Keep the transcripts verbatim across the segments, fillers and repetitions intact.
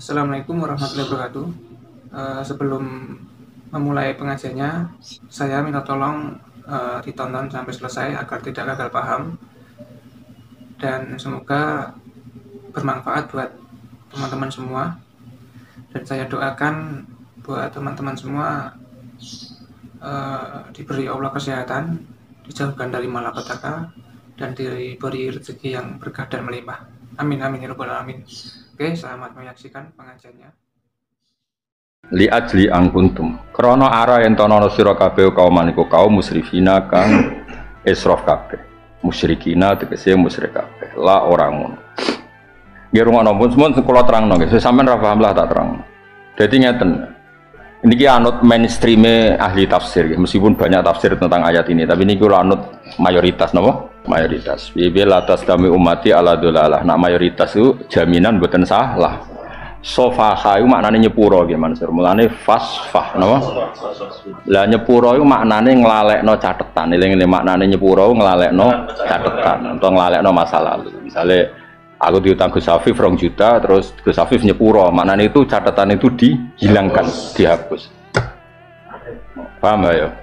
Assalamualaikum warahmatullahi wabarakatuh. Uh, sebelum memulai pengajiannya, saya minta tolong uh, ditonton sampai selesai agar tidak gagal paham dan semoga bermanfaat buat teman-teman semua. Dan saya doakan buat teman-teman semua uh, diberi Allah kesehatan, dijauhkan dari malapetaka, dan diberi rezeki yang berkah dan melimpah. Amin amin ya rabbal alamin. Oke, selamat menyaksikan pengajiannya. Li ajli angkuntum krana ara yen tono sira kabeh kaum maniku kaum musyrifina kang israf kabeh musyrikina tegese musyrik kabeh la ora ngono nggih rungono pun semua kula terangno nggih sampeyan ra paham lah tak terang. Dadi ngeten niki anut mainstream ahli tafsir nggih meskipun banyak tafsir tentang ayat ini tapi niki kula anut mayoritas napa mayoritas bibi latas dami umati ala dolalah nak mayoritas itu jaminan mboten salah. Sofaha itu maknanya nyepuro nggih Mansur. Mulane fasfah napa? Lah nyepuro itu maknane nglalekno catetan. Eling-eling maknane nyepuro nglalekno catetan atau nglalekno masa lalu. Misale aku diutang Gus Afif rong juta terus Gus Afif nyepuro, maknane itu catatan itu dihilangkan, dihapus. Paham ya?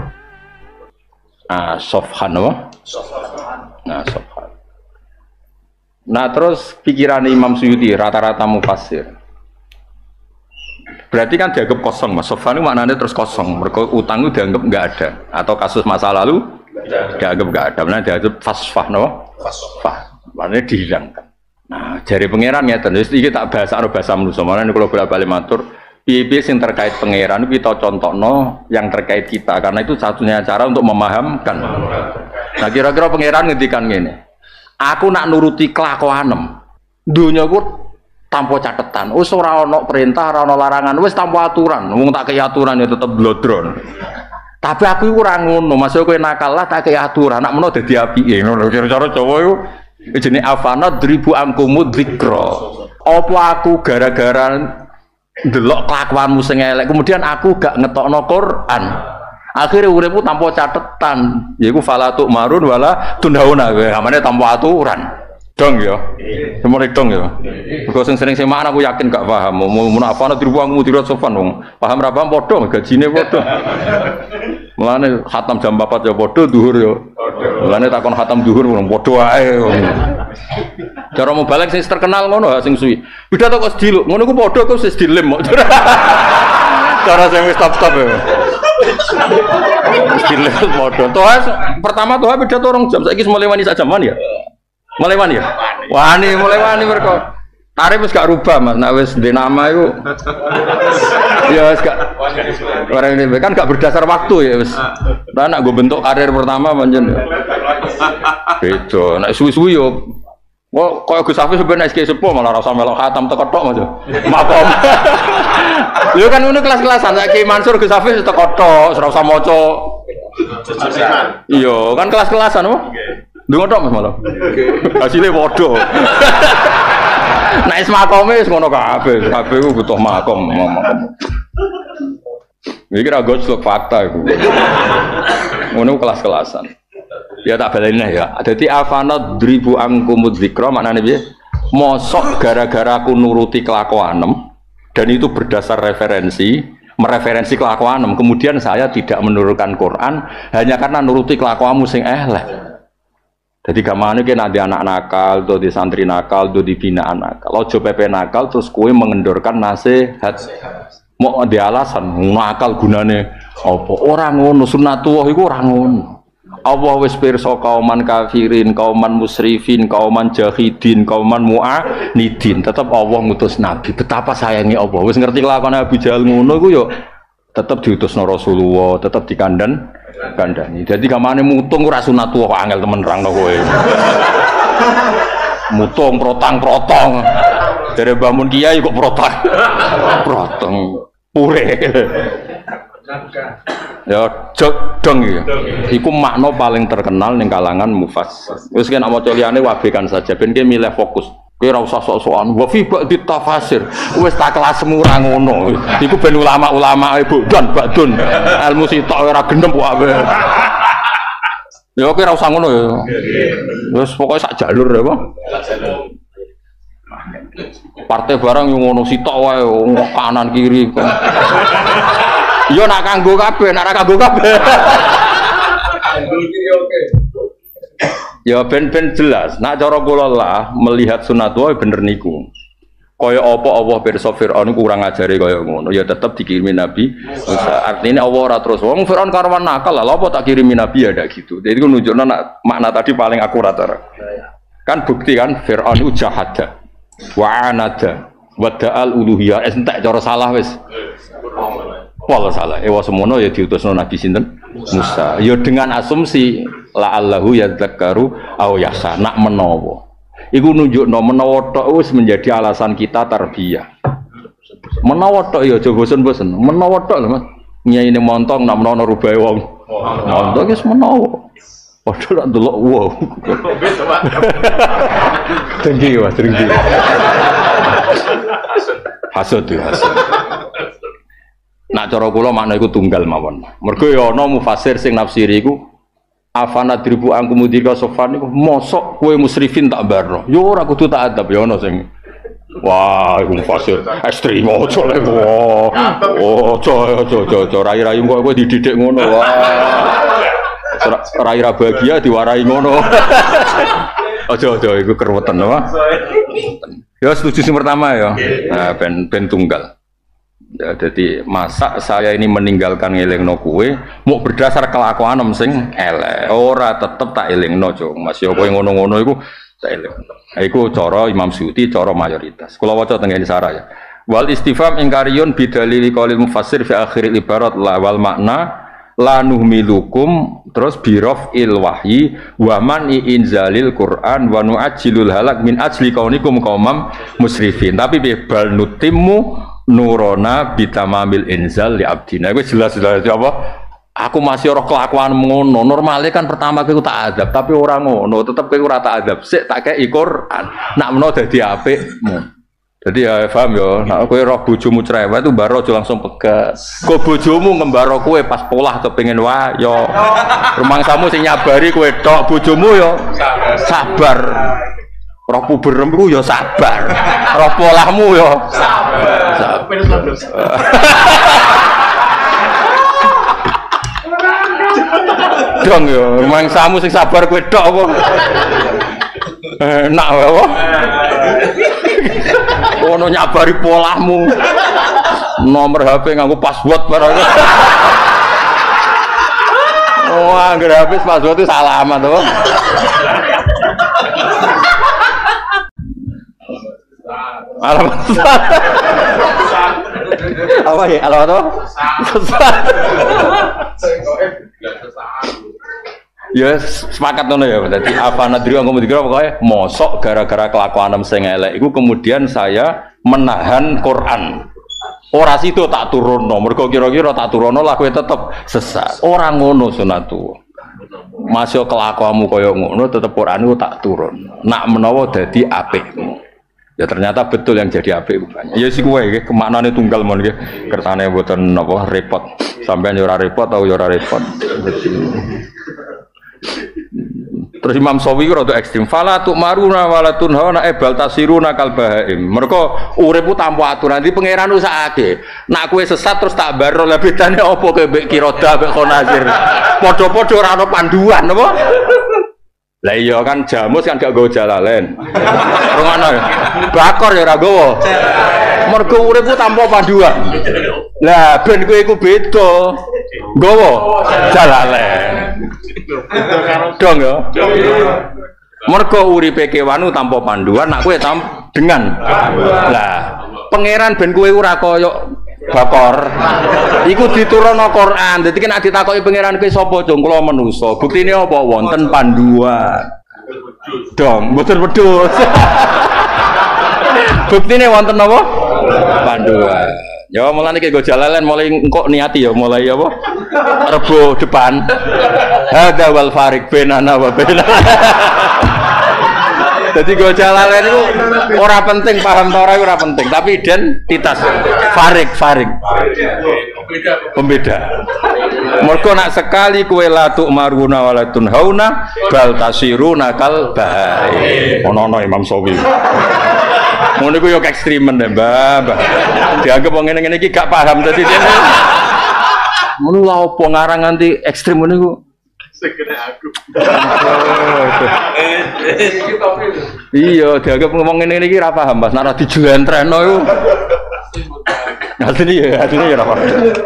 Ah, sofhan napa? Nah, sofhan. Nah terus pikiran Imam Suyuti rata-rata mufassir berarti kan dianggap kosong mas. Sofan itu maknanya terus kosong, mereka utang itu dianggap nggak ada atau kasus masa lalu dianggap nggak ada, maknanya dianggap fasfah no? Fasfah, maknanya dihilangkan. Nah dari pangeran ya terus ini tak bahasa atau bahasa manusia, maknanya kalau bolak-balik matur piye-piye yang terkait pangeran kita contoh no yang terkait kita karena itu satunya cara untuk memahamkan. Nah kira-kira pangeran ngendikan gini, aku nak nuruti kelakuanem dunia ku tanpa catatan wis ora ana perintah ora ana larangan wis tanpa aturan wong tak kei aturan ya tetep blodron tapi aku iku ora ngono masuk kowe nakal lah tak kei aturan nak menawa dadi apike ngono cara Jawa iku jenenge afana dribu angkumud dzikra apa aku gara-gara ndelok kelakuanmu sing elek kemudian aku gak ngetokno Quran akhirnya uripku tanpa catatan yaiku falatuk marun wala tundauna namanya tanpa aturan dong ya semua dong ya kalau sering sering makna aku yakin gak paham mau mau apa nanti ruang mau tidak sopan dong paham berapa bodoh gajinya bodoh mulane khatam jam empat ya bodoh duhur ya mulane takon khatam duhur orang bodoh ae cara mau balik sing terkenal ngono sing suwi beda kok sediluk ngono ku bodoh kok wis dilem cara sing wis stop-stop ya Gila modal. Toha pertama toha beda tuh orang jam saiki mulai wani sak jaman ya. Mulai wani ya. Wani mulai wani mereka. Tarif wis gak rubah Mas. Nek wis ndek nama iku. Ya wis gak. Orang ini kan gak berdasar waktu ya wis. Lah nek go bentuk karir pertama pancen. Beda. Nek suwi-suwi yo wah, kaya Gus Afif sebenarnya S K sepuh malah rasa melok khatam teko-tok Mas. Makom. Lho kan ngono kelas-kelasan saiki Mansur Gus Afif teko-tok, ora usah maca. Iya, kan kelas-kelasan apa? Ndonga tok Mas malah. Hasilnya padha. Nek is makome wis ngono kabeh, kabeh ku butuh makom, makom. Iki ra gojlok fakta iku. Ngono kelas-kelasan. Ya tak baleni ya. Dadi afana dribu angkumud dzikra maknane piye? Mosok gara-gara aku nuruti kelakuanem dan itu berdasar referensi, mereferensi kelakuanem, kemudian saya tidak menurunkan Quran hanya karena nuruti kelakuanmu sing elek. Jadi gamane ki nek anak nakal, do di santri nakal, do di binaan nakal. Ojo pepe nakal terus kowe mengendorkan nasihat. Mau di alasan nakal gunane apa? Ora ngono, sunatullah iku ora ngono. Allah wis pirsa kauman kafirin, kauman musrifin, kauman jahidin, kauman mu'anidin. Tetap Allah ngutus nabi. Betapa sayangi Allah. Wis ngerti kelakuan Abu Jahal ngono iku yo tetap diutusno Rasulullah, tetap dikandan kandani. Jadi kamane mutung ora sunatullah kok angel temen nerangno kowe. Mutung protang-protong. Dari bangun kiai kok protang. Protang pure. Ya jog dong ya. Iku makna paling terkenal ning kalangan mufassir. Wis kan maca liyane wabekan saja ben ki milih fokus. Kowe ora usah sok-sokan wa fi ba'di tafasir. Wis tak kelasmu ora ngono. Iku ben ulama-ulama e bodan badun. Ilmu sitok ora gendem wae. Ya kowe ora usah ngono ya. Wis pokoke sak jalur ya apa? Partai barang yang ngono sitok wae kanan kiri. Yo nak kanggo kabeh, nak ora kanggo kabeh. Kanggo kiri oke. Ya ben-ben jelas. Nak cara kula lah melihat sunatullah bener niku. Kaya apa Allah pirsa Firaun kurang ajare kaya ngono. Ya tetep dikirimi Nabi Musa. Artinya Allah ora terus wong Firaun karwan nakal lah apa tak kirimi Nabi ya ndak gitu. Jadi itu nunjukno nak makna tadi paling akurat ora. Kan bukti kan Firaun itu jahada. Wa anada wa da'al uluhiyah entek cara salah wis. Wala salah. Ewa semono ya diutusno Nabi sinten? Musa. Ya dengan asumsi la'allahu yadzakkaru aw yahsa nak menawa. Iku nunjukno menawa tok wis menjadi alasan kita tarbiyah. Menawa tok ya aja bosen-bosen. Menawa tok lho Mas. Nyaine montong nak menawa rubahe wong. Montong wis menawa. Padahal nak delok wow. Tinggi Mas, tinggi. Hasud ya, hasud. Nak cara kula makna iku tunggal mawon. Mergo ya ana mufasir sing nafsiri iku afana dribu angku mudika sofan niku mosok kowe musrifin tak barno. Yo ora kudu tak adab ya ana sing wah iku mufasir ekstrem ojo le. Oh, ojo ojo ojo rai-rai kok kowe dididik ngono. Wah. Rai-rai bahagia diwarai ngono. Ojo ojo iku keruwetan wae. Ya setuju sing pertama ya. Nah, ben ben tunggal. Ya, jadi masa saya ini meninggalkan ngelingno kue mau berdasar kelakuan sing elek ora tetep tak elingno cuk masih kowe ngono-ngono iku tak elingno iku cara Imam Suyuti cara mayoritas kula waca teng ngene sarah ya wal istifham ingkariyun bidalili qaulil mufassir fi akhir ibarat la wal makna la nuhmilukum terus birof il wahyi wa man inzalil Quran wa nu'ajjilul halak min ajli kaunikum qaumam musrifin tapi bal nutimmu nurona bitamamil inzal li abdina. Itu jelas jelas apa? Aku masih roh kelakuan ngono. Normalnya kan pertama aku tak adab, tapi orang ngono. Tetap aku rata adab. Sik tak kayak Quran. Nak meno dadi apikmu. Jadi ya paham ya. Nak kowe roh bojomu cerewet itu baro aja langsung pegas. Kok bojomu ngembaro kowe pas polah kepengin wae yo. Rumangsamu sing nyabari kowe tok bojomu yo sabar. Roh puberem ku ya sabar. Roh polahmu ya sabar. Dong ya, mangsamu sing sabar kowe tok apa? Enak wae apa? Ono nyabari polahmu. Nomor H P nganggo password barang. Wah, anggere H P password itu salaman to. Alamat apa ya? Alamat apa? Ya sepakat ngono ya. Dadi apa nadri aku mikir pokoke mosok gara-gara kelakuan sing elek iku kemudian saya menahan Quran. Ora sido tak turunno. Mergo kira-kira tak turunno lah kowe tetep sesat. Ora ngono sunatu. Masih kelakuanmu kaya ngono tetep Quran iku tak turun. Nak menawa dadi apikmu. Ya ternyata betul yang jadi apik banyak. Ya sih kowe nggih kemaknane tunggal mon nggih. Kertane mboten napa repot. Sampeyan yo ora repot atau yo ora repot. Terus Imam Sawi rada ekstrem. Fala tu maruna wala tunhauna ebal tasiruna kal bahaim. Mergo uripku tanpa aturan di pangeran usahake. Nak kowe sesat terus tak baro lah bedane apa kowe mbek Kiroda mbek Khonazir. Padha-padha ora ono panduan apa? Lah iya kan jamus kan gak nggawa jalalen. Rungono ya. Bakor ya ora nggawa. Mergo uripku tanpa panduan. Lah ben kowe iku beda. Nggawa jalalen. Dong ya. Mergo uripe kewan tanpa panduan nak kowe tam dengan. Lah pangeran ben kowe ora kaya bakor iku diturunno Quran. Dadi nek ditakoki pangeran kowe sapa cung kula manusa. Buktine apa wonten panduan. Dong, mboten wedhus. Buktine wonten apa? Panduan. Ya mulane iki go jalalen mulai engko niati ya mulai apa? Rebo depan. Hadza wal farik bainana wa bainana. Jadi go jalalen itu ora penting paham ta ora ora penting, tapi identitas farik farik pembeda. Mergo nak sekali kowe la tu maruna wala tunhauna bal tasiruna kal bae. Ono-ono Imam Sawi. Ngono iku yo ekstremen deh, Mbah. Dianggap wong ngene-ngene iki gak paham dadi dene. Ngono lha opo ngarang nganti ekstrem ngono iku? Segera aku. Iya, dianggap ngomong ngene-ngene iki ra paham, Mas. Nek ora dijelentreno iku. Asline ya, asline ya ra paham.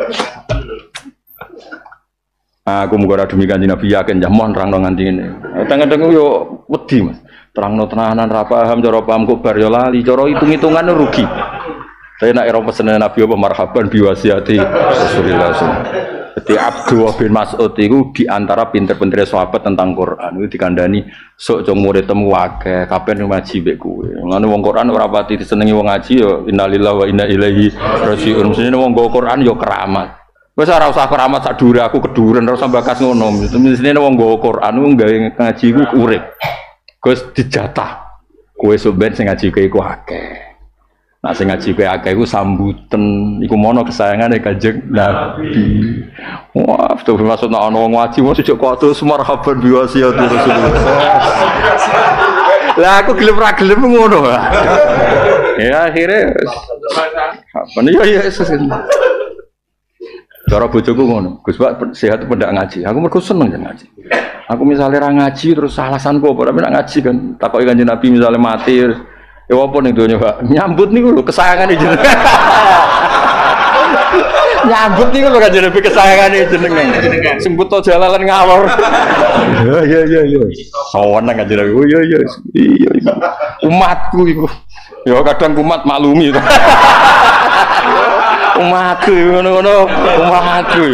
Aku muga ora demi Kanjeng Nabi yakin ya mohon terangno nganti ngene. Kadang-kadang yo wedi, Mas. Terangno tenanan ra paham cara paham kok bar yo lali, cara hitung-hitungan rugi. Saya nak era pesanan Nabi apa marhaban biwasiati Rasulullah. Jadi Abdullah bin Mas'ud itu diantara pinter-pinter sahabat tentang Quran itu dikandani sok jong murid temu akeh kapan ngaji mbek kowe. Ngono wong Quran ora pati disenengi wong ngaji yo innalillahi wa inna ilaihi raji'un. Mestine wong nggo Quran yo keramat. Wis ora usah keramat sak dhuwure aku keduren ora usah bakas ngono. Mestine wong nggo Quran ku gawe ngaji ku urip. Gus dijatah. Kowe sampeyan sing ngaji kowe iku akeh. Nah sing ngaji kowe akeh iku sambuten iku mono kesayangane Kanjeng Nabi. Wah, tuh maksud nek ana wong ngaji mesti kok terus marhaban biwasiati Rasulullah. Lah aku gelem ra gelem ngono. Ya akhire apa nih ya cara bojoku ngono. Gus Pak sehat pendak ngaji. Aku mergo seneng jan ngaji. Aku misalnya ra ngaji terus alasanku apa tapi nak ngaji kan takoki Kanjeng Nabi misalnya mati ya apa ning donya Pak nyambut niku lho kesayangane jenengan. Nyambut niku lho Kanjeng Nabi kesayangane jenengan. Sing buta jalalan ngalor. Ya ya ya ya. Saweneng Kanjeng Nabi. Oh iya iya. Iya umatku iku. Ya kadang umat maklumi to. Umatku ngono-ngono umatku.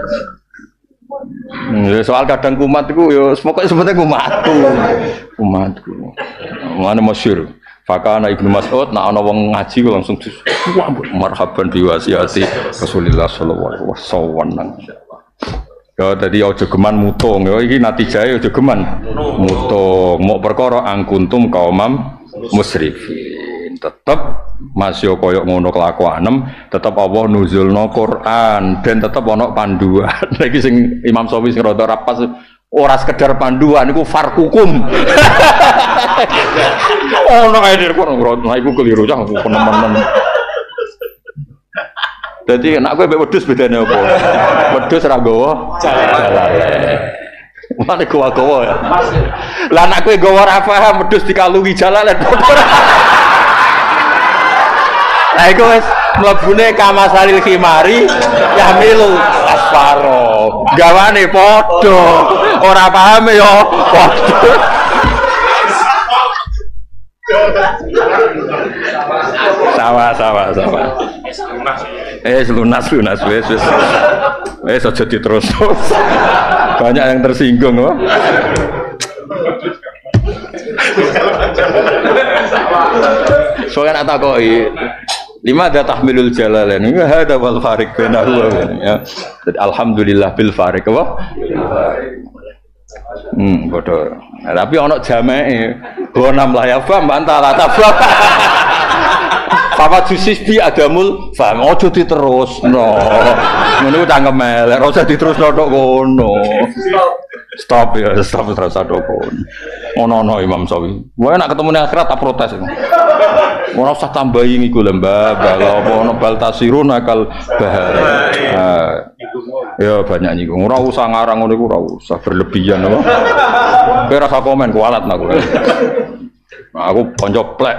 Hmm, soal kadang kumat itu ya pokoknya sebetulnya umatku. Umatku. Mana masyhur. Fakana Ibnu Mas'ud nak ana wong ngaji langsung wah marhaban biwasiati Rasulullah sallallahu alaihi wasallam. Ya dadi aja geman mutung ya iki natijahe aja geman mutung mok perkara angkuntum kaumam musrifin. Tetep masih koyok ngono kelakuanem tetep Allah nuzulno Quran dan tetep ana panduan. Lagi sing Imam Syafi'i sing rada rapas ora sekedar panduan iku farkukum. Ono kae dir kono nah iku keliru cah penemen. Dadi nek kowe mbek wedhus bedane apa? Wedhus ra nggawa jalale. Mane gowo-gowo ya. Lah nek kowe nggawa ra paham wedhus dikalungi jalale. Lah iku wis mlebune kamasalil khimari yahmilu asfaro. Gawane padha. Ora paham ya padha. Sama sama sama. Eh lunas lunas wis wis. Wis aja diterus. Banyak yang tersinggung loh. Soalnya tak koi lima ada tahmilul jalalain ini ada wal farik benahu ya. Alhamdulillah bil farik apa? Hmm bodoh. Nah, tapi ono jamae bonam lah ya fam antara tabah. Papa jusis bi adamul fam ojo diterus no. Ngono cangkem elek ora usah diterusno tok kono. Stop ya, stop terus tok kono. Ono-ono Imam Syafi'i. Wae nek ketemu ning akhirat tak protes. Ora usah tambahi iku lembah bala apa ono bal tasirun akal bahar. Ya banyak niku. Ora usah ngarang ngono iku ora usah berlebihan apa. Kowe ora usah komen kualat aku. Nah, aku kanca plek.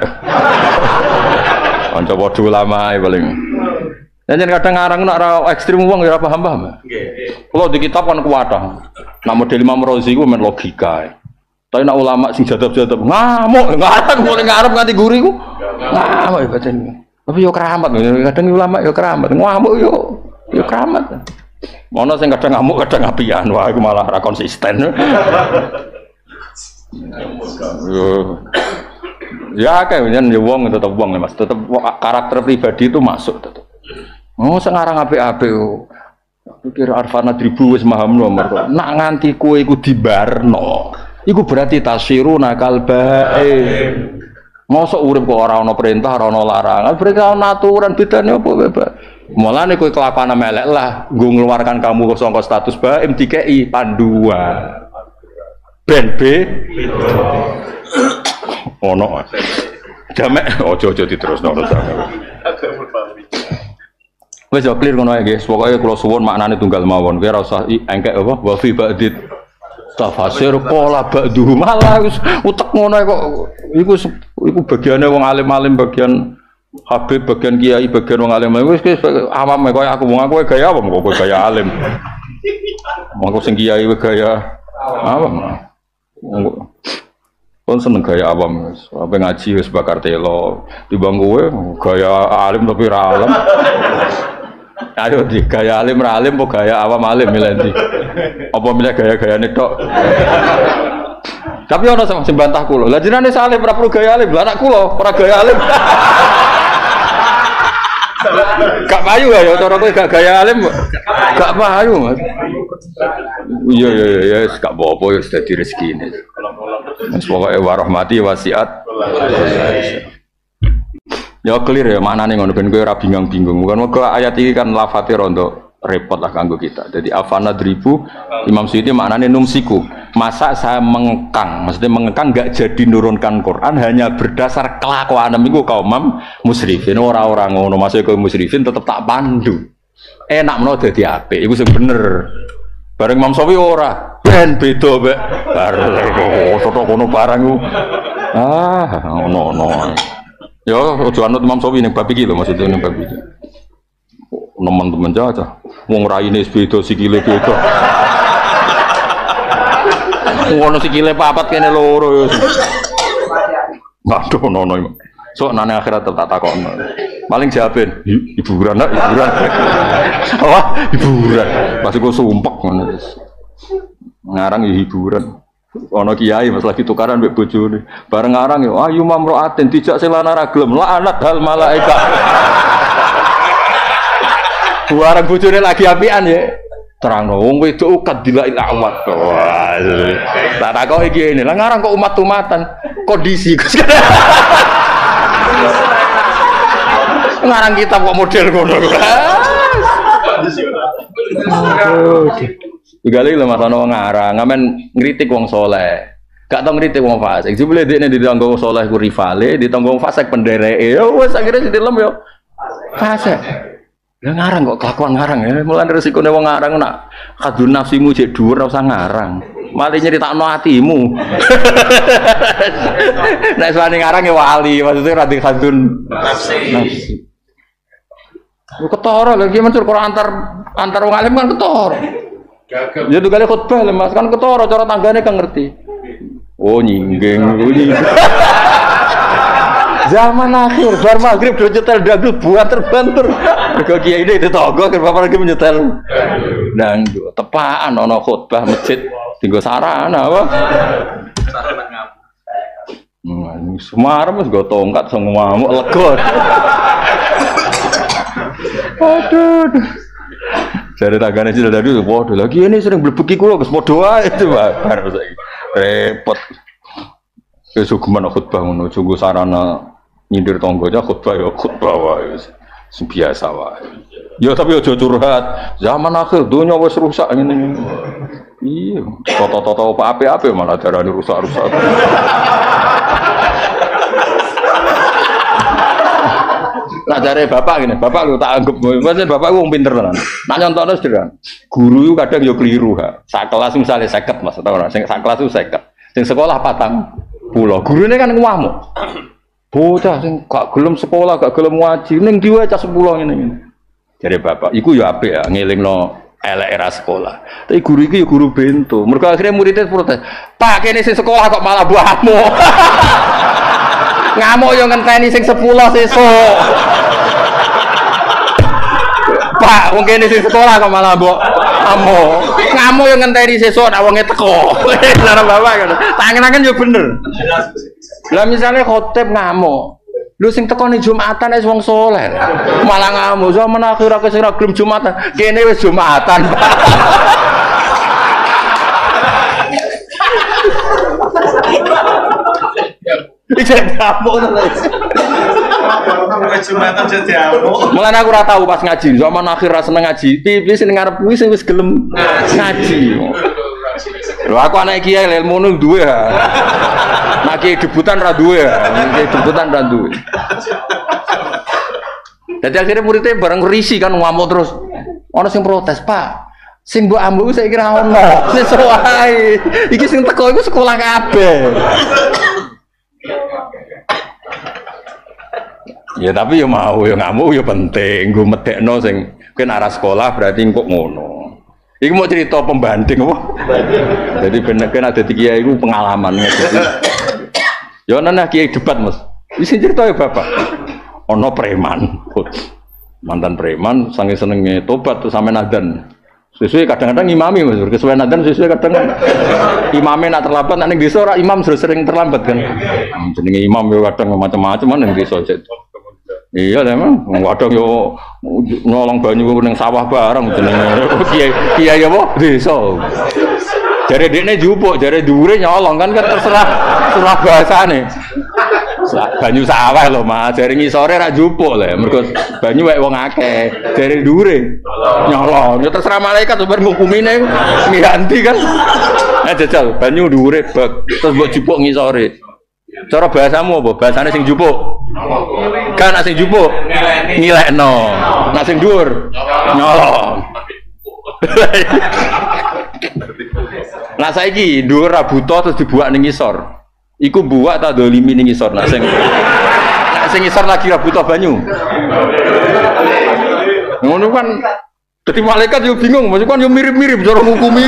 Kanca padha ulama paling. Yen kadang ngarang nek ora ekstrem wong ya ora paham-paham. Nggih. Kulo di kitab kan kuwatah. Nek model Imam Razi ku men logika. Tapi nek ulama sing jadab-jadab ngamuk, ngarang mulai ngarep nganti guri ku. Ngamuk ya badan. Tapi yo keramat, kadang ulama yo keramat, ngamuk yo yo keramat. Ono sing kadang ngamuk, kadang apian. Wah, iku malah ra konsisten. Yo. Ya kayak yen yo wong tetep wong Mas, tetep karakter pribadi itu masuk tetep. Oh, sing ngarang apik-apik yo. Pikir Arfana Dribu wis paham nomor. Nak nganti kowe iku dibarno. Iku berarti tasyiru nakal bae. Mosok urip kok ora ana perintah, ora ana larangan. Berarti ana aturan bedane apa bae. Mulane kowe kelakuan melek lah, nggo ngeluarkan kamu saka status bae dikeki panduan. Ben B ono. Jamek ojo-ojo diterusno terus. Wis yo clear ngono ae guys. Pokoke kula suwun maknane tunggal mawon. Kowe ora usah engkek apa wa fi ba'dit tafasir pola ba'du malah wis utek ngono kok iku iku bagiane wong alim-alim bagian Habib bagian kiai bagian wong alim wis awam koyo aku wong aku gaya awam kok gaya alim. Monggo sing kiai gaya awam. Kon seneng gaya awam wis. Apa ngaji wis bakar telo. Timbang kowe gaya alim tapi ra alim. Ayo di gaya alim ra alim apa gaya awam alim milih ndi? Apa milih gaya-gayane tok? Tapi ana sing bantah kula. Lah jenenge salim ora perlu gaya alim, lah anak kula ora gaya alim. Gak payu ya, cara kowe gak gaya alim, gak payu mas. Iya iya iya, gak apa-apa ya sudah di rezeki ini. Mas pokoknya warahmati wasiat. Ya clear ya mana nih ngono ben kowe ora bingung-bingung. Bukan moga ayat ini kan lafate rondo repot lah kanggo kita. Jadi afana dribu Imam Suyuti maknane numsiku. Masa saya mengekang, maksudnya mengekang enggak jadi nurunkan Quran hanya berdasar kelakuan niku kaum musyrifin ora-ora ngono. Masih kaum musyrifin tetep tak pandu. Enak menawa dadi apik. Iku sing bener. Bareng Imam Syafi'i ora. Ben beda mek. Bareng foto kono barang ku. Ah, ono-ono. Ya ojo anut Imam Syafi'i ning bab iki lho maksudnya ning bab iki. Teman-teman aja. Wong raine beda sikile beda. Ngono sikile papat kene loro. Waduh nono. Sok nane akhirat tak takon. Paling jawabin hiburan nak hiburan. Oh, hiburan. Pas kok sumpek ngono wis. Ngarang ya hiburan. Ana kiai mas lagi tukaran mbek bojone. Bareng ngarang ya ayu mamroatin dijak selana ra gelem laknat hal malaika. Bareng bojone lagi apian ya. Terang wong wedok ukat dilail awat. Wah. Tak takok iki ngene. Lah ngarang kok umat-umatan kondisi. Ngarang kitab kok model ngono. Gale lho Mas ana wong ngarang, ngamen ngritik wong saleh. Gak tau ngritik wong fasik. Jebule dekne ditanggo wong saleh ku rivale, ditanggo wong fasik pendereke. Ya wis akhire dilem yo. Fasik. Lah ngarang kok kelakuan ngarang ya. Mulane resikone wong ngarang nak kadun nafsimu jek dhuwur ora usah ngarang. Malah nyeritakno atimu. Nek sane ngarang ya wali, maksudnya ora kadun nafsi. Nafsi. Lu ketara lagi mencur Quran antar antar wong alim kan ketara. Ya tuh kali khutbah lho Mas, kan ketara cara tanggane kan ngerti. Oh nyinggeng bunyi. Zaman akhir bar maghrib do nyetel dangdut buat terbantur. Mergo kiai ini tetangga ker bapak lagi menyetel dangdut. Tepaan ana khutbah masjid tinggo sarana apa? Sarana ngam. Hmm, Semarang wis go tongkat sing ngamuk lega. Aduh. Dari tanggane sudah tadi waduh lagi ini sering berbeki kula wis padha wae itu bar saiki. Repot. Wis sugeman khutbah ngono, junggo sarana nyindir tangga aja khutbah ya khutbah wae wis biasa wae. Ya tapi aja curhat. Zaman akhir dunia wis rusak ngene. Iya, toto-toto apa ape-ape malah darane rusak-rusak. Nah dari bapak gini, bapak lu tak anggap, maksudnya bapak lu pinter tenan. Nak nyontokno sederhana. Guru kadang yo keliru ha. Sak kelas misalnya seket mas, atau ora? Sing sak kelas itu seket. Sing sekolah patang pulau. Gurune kan ngamuk. Bocah sing gak gelem sekolah, gak gelem ngaji, ning diwe cah sepuluh ngene. Jare bapak, iku yo apik ya ngelingno elek era sekolah. Tapi guru iki yo guru bento. Mergo akhirnya muridnya protes. Pak kene sing sekolah kok malah buahmu. Ngamuk yo ngenteni sing sepuluh sesuk. Pak, wong kene sing sekolah kok malah mbok amuk. Ngamuk yo ngenteni sesuk nek wonge teko. Lah bapak kan. Tangen-tangen yo bener. Lah misale khotib ngamuk. Lu sing teko ning Jumatan wis wong saleh. Malah ngamuk zaman akhir aku sing ora gelem Jumatan. Kene wis Jumatan. Iki ngamuk lho. Jumatan jadi amuk. Mulane aku ora tau pas ngaji, zaman akhir ra seneng ngaji. Pipi sing ngarep kuwi sing wis gelem ngaji. Lho aku anak kiai ilmu nu duwe ha. Nak kiai debutan ra duwe ya. Kiai debutan ra duwe. Jadi akhirnya muridnya bareng risi kan ngamuk terus. Ono sing protes, Pak. Sing mbok ambuk saya kira ono. Sesuai. Iki sing teko iku sekolah kabeh. Ya tapi ya mau ya ngamuk ya penting. Gue medekno sing kowe arah sekolah berarti kok ngono. Iku mau cerita pembanding apa? Jadi bener kan ada di kiai iku pengalaman gitu. Ya ana kiai debat, Mas. Wis cerita ya Bapak. Ono preman. Mantan preman sange senenge tobat terus sampe nadan. Sesuai kadang-kadang imami Mas, kesuwen nadan sesuai kadang imame nak terlambat nek ning desa ora imam sering terlambat kan. Jenenge imam yo kadang macam-macam ning desa. Iya memang kadang yo nolong banyu ning sawah bareng jenenge kiai kiai apa desa. Jare dekne jupuk, jare dhuwure nyolong kan kan terserah terserah bahasane. Banyu sawah lho Mas, jare ngisore ra jupuk lho, mergo banyu wek wong akeh, jare dhuwure nyolong. Ya terserah malaikat bar ngukumine nganti kan. Eh jajal banyu dhuwure bak, terus mbok jupuk ngisore. Cara bahasamu apa? Bahasane sing jupuk. Kan sing jupuk ngilekno. Nek sing dhuwur nyolong. Nah saiki dhuwur ra buta terus dibuak ning ngisor. Iku buak ta dolimi ning ngisor. Nek sing nek sing ngisor lagi ra buta banyu. Ngono kan dadi malaikat yo bingung, maksud kan yo mirip-mirip cara ngukumi.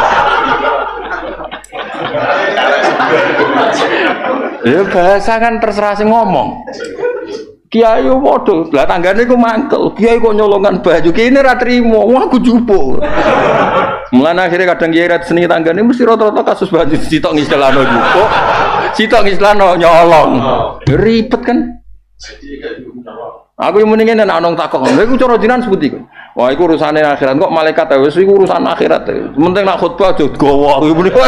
Ya bahasa kan terserah sing ngomong. Kiai yo padha, lah tanggane iku mangkel. Kiai kok nyolongan baju, kene ra trimo. Wah aku jupuk. Mulane akhirnya kadang kiai ra senengi tanggane mesti rata-rata kasus baju sitok ngistilano jupuk. Sitok ngistilano nyolong. Ribet kan? Aku yang mendingin nek ana takok. Lha iku cara jinan seputi iku. Wah iku urusane akhirat kok malaikat wis iku urusan akhirat. Penting nak khutbah aja gowo iku muni.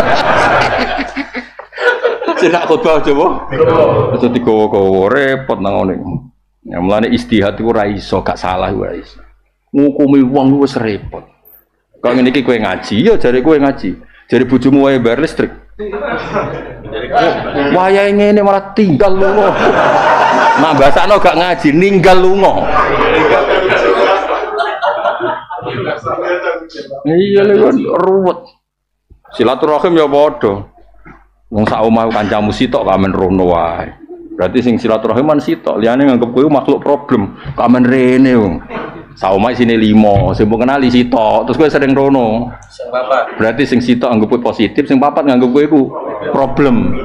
Sing nak khutbah aja apa? Aja digowo-gowo repot nang ngene. Ya mulane istihad iku ora iso, gak salah ora iso. Ngukumi wong wis repot. Kok ngene iki kowe ngaji, ya jare kowe ngaji. Jare bojomu wae bayar listrik. Wayahe ngene malah tinggal lunga. Nah basakno gak ngaji, ninggal lunga. Iya lho ruwet. Silaturahim ya padha. Wong sak omah kancamu sitok kamen rono wae. Berarti sing silaturahim man sitok, liyane nganggep kowe makhluk problem. Kamen rene wong. Sak omah sine lima, sing mbok kenali sitok, terus kowe sering rono. Sing papat. Berarti sing sitok anggap kowe positif, sing papat nganggep kowe iku problem.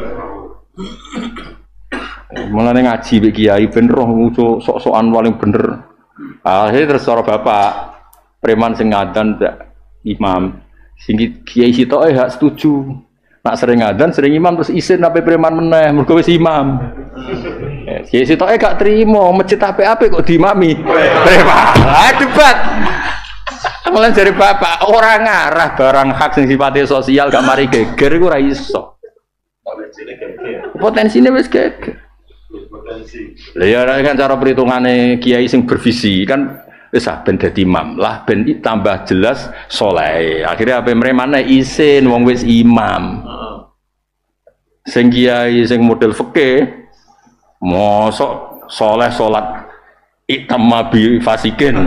Mulane ngaji mbek kiai ben roh sok-sokan paling bener. Akhire terus cara bapak preman sing ngadan imam. Sing kiai sitok eh hak setuju. Nak sering ngadan, sering imam terus isin sampai preman meneh, mergo wis imam. Kiai sitok eh gak trimo, masjid apik-apik kok diimami. Preman. Ah debat. Mulane jare bapak ora ngarah barang hak sing sifatnya sosial gak mari geger iku ora iso. Potensine wis geger. Lah ya kan cara perhitungane kiai sing bervisi kan wis ah ben dadi imam lah ben tambah jelas saleh. Akhirnya ape mremane isin wong wis imam. Sing kiai sing model fikih mosok saleh salat itamma bi fasikin.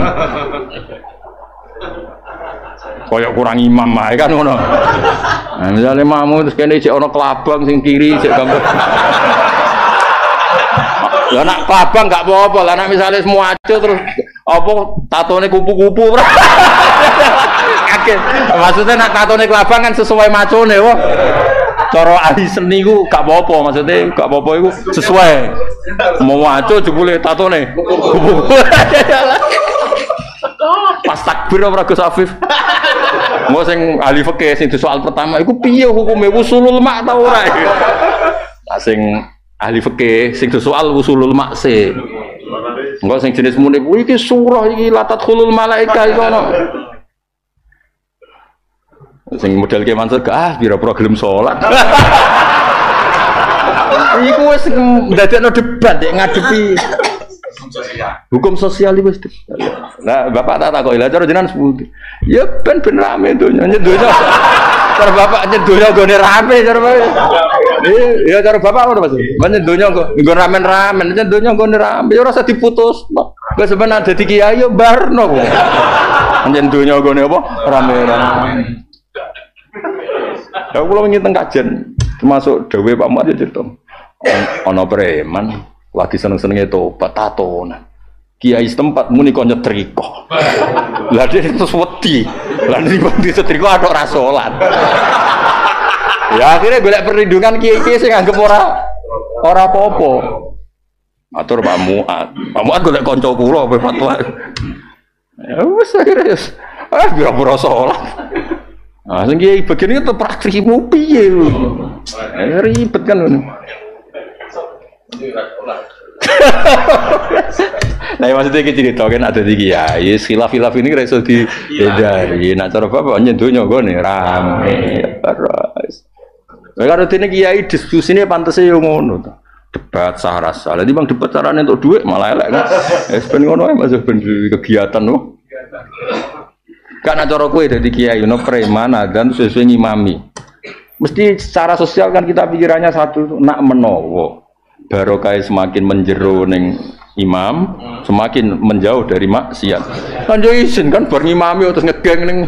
Kaya kurang imam ae kan ngono. Nah, misale mamu terus kene cek ana kelabang sing kiri cek gambar. Lah nak kelabang gak apa-apa, lah nak misale semua aco terus apa tatone kupu-kupu. Kaget. Maksudnya nak tatone kelabang kan sesuai macone wah. Cara ahli seni ku gak apa-apa, maksudnya gak apa-apa iku sesuai. Mau aco jebule tatone kupu-kupu. Pas takbir ora Gus Afif. Mau sing ahli fikih sing soal pertama iku piye hukume usulul mak ta ora? Nah sing ahli fikih sing soal usulul mak se. Engko sing jenis muni kuwi iki surah iki latat khulul malaika iku ono. Sing model ke Mansur ah pira-pira gelem salat. Iku wis ndadekno debat nek ngadepi hukum sosial itu. Nah, bapak tak takoki lha cara jenengan sepundi. Ya ben ben rame donya, nyedonya. Cara bapak nyedonya gone rame cara bae. Iya, cara bapak ngono Mas. Banyak donya kok nggon ramen-ramen, jan donya nggon ramen ya ora usah diputus. Wis sampean ada di kiai yo barno kok. Anjen donya nggone apa? Rame-rame. Aku kula wingi teng kajen, termasuk dawuhe Pak Muhammad ya cerita. Ana preman lagi seneng-senenge tobat tatonan. Kiai setempat muni kok nyetrika. Lah dia terus wedi. Lah di setrika atok ra salat. Ya akhirnya golek perlindungan kiai-kiai sing anggap ora ora apa-apa. Matur Pak Muat. Pak Muat golek kanca kula apa fatwa. Ya wis akhirnya wis ah pira-pira salat. Ah sing kiai begini itu praktikmu piye lho. Ribet kan ngono. Nah maksudnya kita cerita kan ada di kiai, khilaf-khilaf ini kira iso dihindari. Nah cara bapak nyentuhnya gue nih rame terus. Kalau ini kiai diskusinya pantasnya yang ngono, debat sahara salah. Di bang debat caranya untuk duit malah elek kan. Espen ngono ya masuk kegiatan loh. Karena cara kue dari kiai, no preman dan sesuai ngimami. Mesti secara sosial kan kita pikirannya satu, nak menowo. Barokah semakin menjeru neng imam, semakin menjauh dari maksiat. Kan yo izin kan bar ngimami terus ngegeng neng.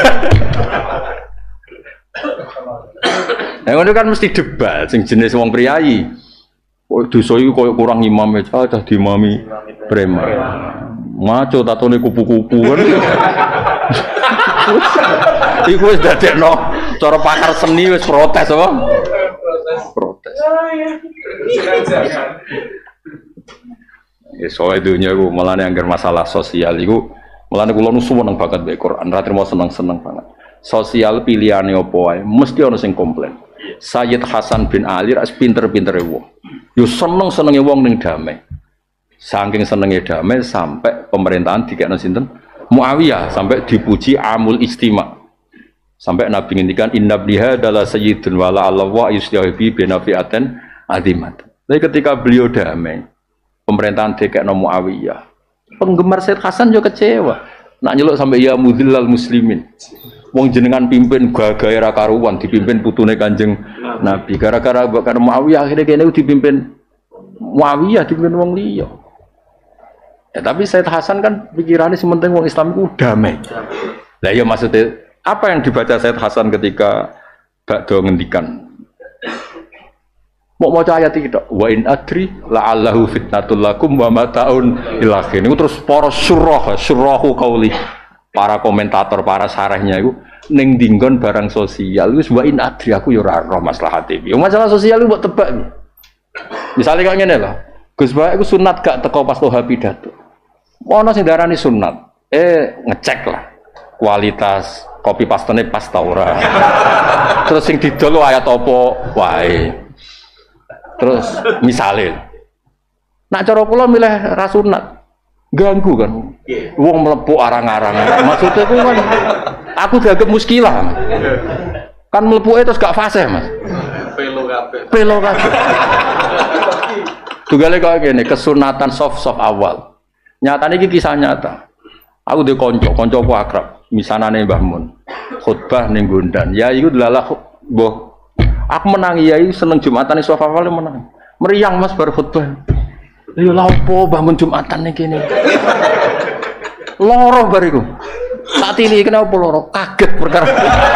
Nah, itu kan mesti debat sing jenis wong priayi. Kok dosa iku koyo kurang imam aja dah diimami preman. Maco tatone kupu-kupu kan. Iku wis dadekno cara pakar seni wis protes apa? Protes. Ya soal dunia aku malah yang masalah sosial itu malah aku lalu seneng banget be Quran. Ratri mau seneng seneng banget. Sosial pilihannya apa wae mesti ono sing komplain. Sayyid Hasan bin Ali ras pinter-pintere wong. Yo seneng senenge wong ning damai. Saking senenge damai sampai pemerintahan dikekno sinten? Muawiyah sampai dipuji amul istima. Sampai Nabi ngendikan inna bliha adalah sayyidun wala Allah wa yusyahibi benafiaten adimat. Tapi ketika beliau damai, pemerintahan D K Muawiyah, penggemar Sayyid Hasan juga kecewa. Nak nyeluk sampai ya mudhillal muslimin. Wong jenengan pimpin gagahe ra karuan dipimpin putune Kanjeng Nabi. Gara-gara karena Muawiyah akhirnya kene dipimpin Muawiyah dipimpin wong liya. Ya tapi Sayyid Hasan kan pikirannya sementing wong Islam itu damai. Lah ya maksudnya apa yang dibaca Sayyid Hasan ketika bakdo ngendikan? Mau maca ayat iki tok. Wa in adri la'allahu fitnatul lakum wa mata'un ila akhir. Niku terus para surah, surahku qauli. Para komentator, para sarahnya iku ning dinggon barang sosial wis wa in adri aku ya ora roh maslahate. Yo masalah sosial iku mbok tebak. Misale kok ngene lho. Gus Bae iku sunat gak teko pas toha pidato. Ono sing darani sunat. Eh ngecek lah kualitas kopi pastene pas ta ora. Terus sing didol ayat apa wae. Terus misalnya nak cara kula milih ra sunat ganggu kan. Wong mlebu arang-arang. Maksudnya ku kan aku dianggap muskilah. Mas. Kan mlebuke terus gak fasih, Mas. Pelo kabeh. Pelo kabeh. Tugale kok ngene, kesunatan soft-soft awal. Nyatane iki kisah nyata. Aku dhe kanca, kancaku akrab. Misanane Mbah Mun. Khutbah ning Gondan. Ya iku delalah mbah. Aku menang yai seneng Jumatan iso hafal menang. Meriang Mas bar khutbah. Lha lha opo Mbah Mun Jumatan iki kene. Loro bariku. Saat ini kenapa loro? Kaget perkara.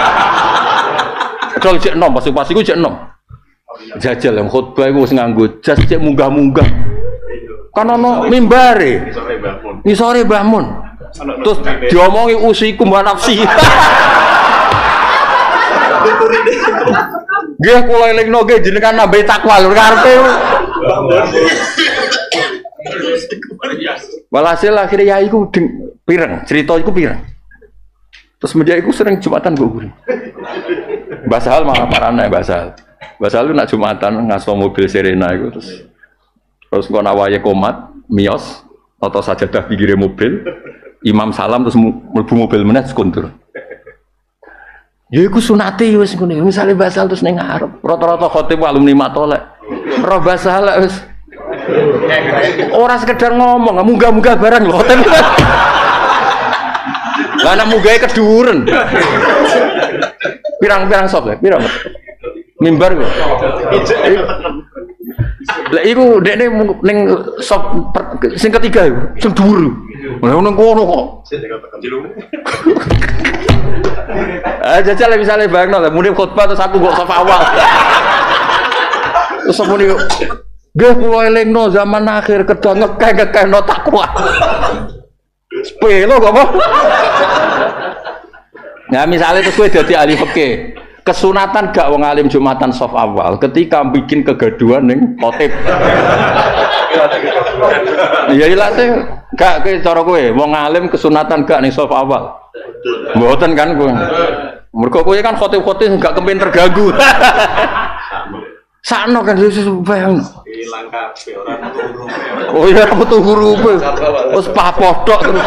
Kalau cek nom pas pas iku cek nom. Jajal yang khutbah iku wis nganggo jas cek munggah-munggah. Kan ono mimbare. Ngisore Mbah Mun. Terus diomongi usikum wa nafsi. Nggih kula elingno nggih jenengan nambahi takwa lho karepe. Walhasil akhirnya ya iku pireng, cerita iku pireng. Terus media iku sering Jumatan gue gurih. Mbah Sahal malah parane Mbah Sahal. Mbah Sahal nak Jumatan ngaso mobil Serena iku terus terus kok nawaye komat, mios atau sajadah pinggire mobil. Imam salam terus mlebu mobil meneh sekuntur. Ya iku sunate wis ngene. Misale Mbah Sahal terus ning ngarep, rata-rata khatib alumni Matolek. Roh Mbah Sahal wis ora sekedar ngomong, munggah-munggah barang lho. Lah nek munggahe keduren. Pirang-pirang sop ya, pirang. Mimbar kok. Lah iku dekne ning sop sing ketiga iku, sing dhuwur. Lah nang kono kok. Ah jajal misale bayangno lah muni khotbah terus aku kok sop awal. Terus muni nggih kula elingno zaman akhir kedha ngekeh-ngekehno takwa. Sepelo kok apa? Nah misalnya terus kowe dadi ahli fikih. Kesunatan gak wong alim Jumatan sof awal ketika bikin kegaduhan ning khotib. Iya ilate gak ke cara kowe wong alim kesunatan gak ning sof awal. Mboten kan kowe. Mergo kowe kan khotib-khotib gak kepen terganggu. Sakno kan Yesus bayang. Ilang kabeh ora metu hurufe. Oh iya metu hurufe. Wis papodhok terus.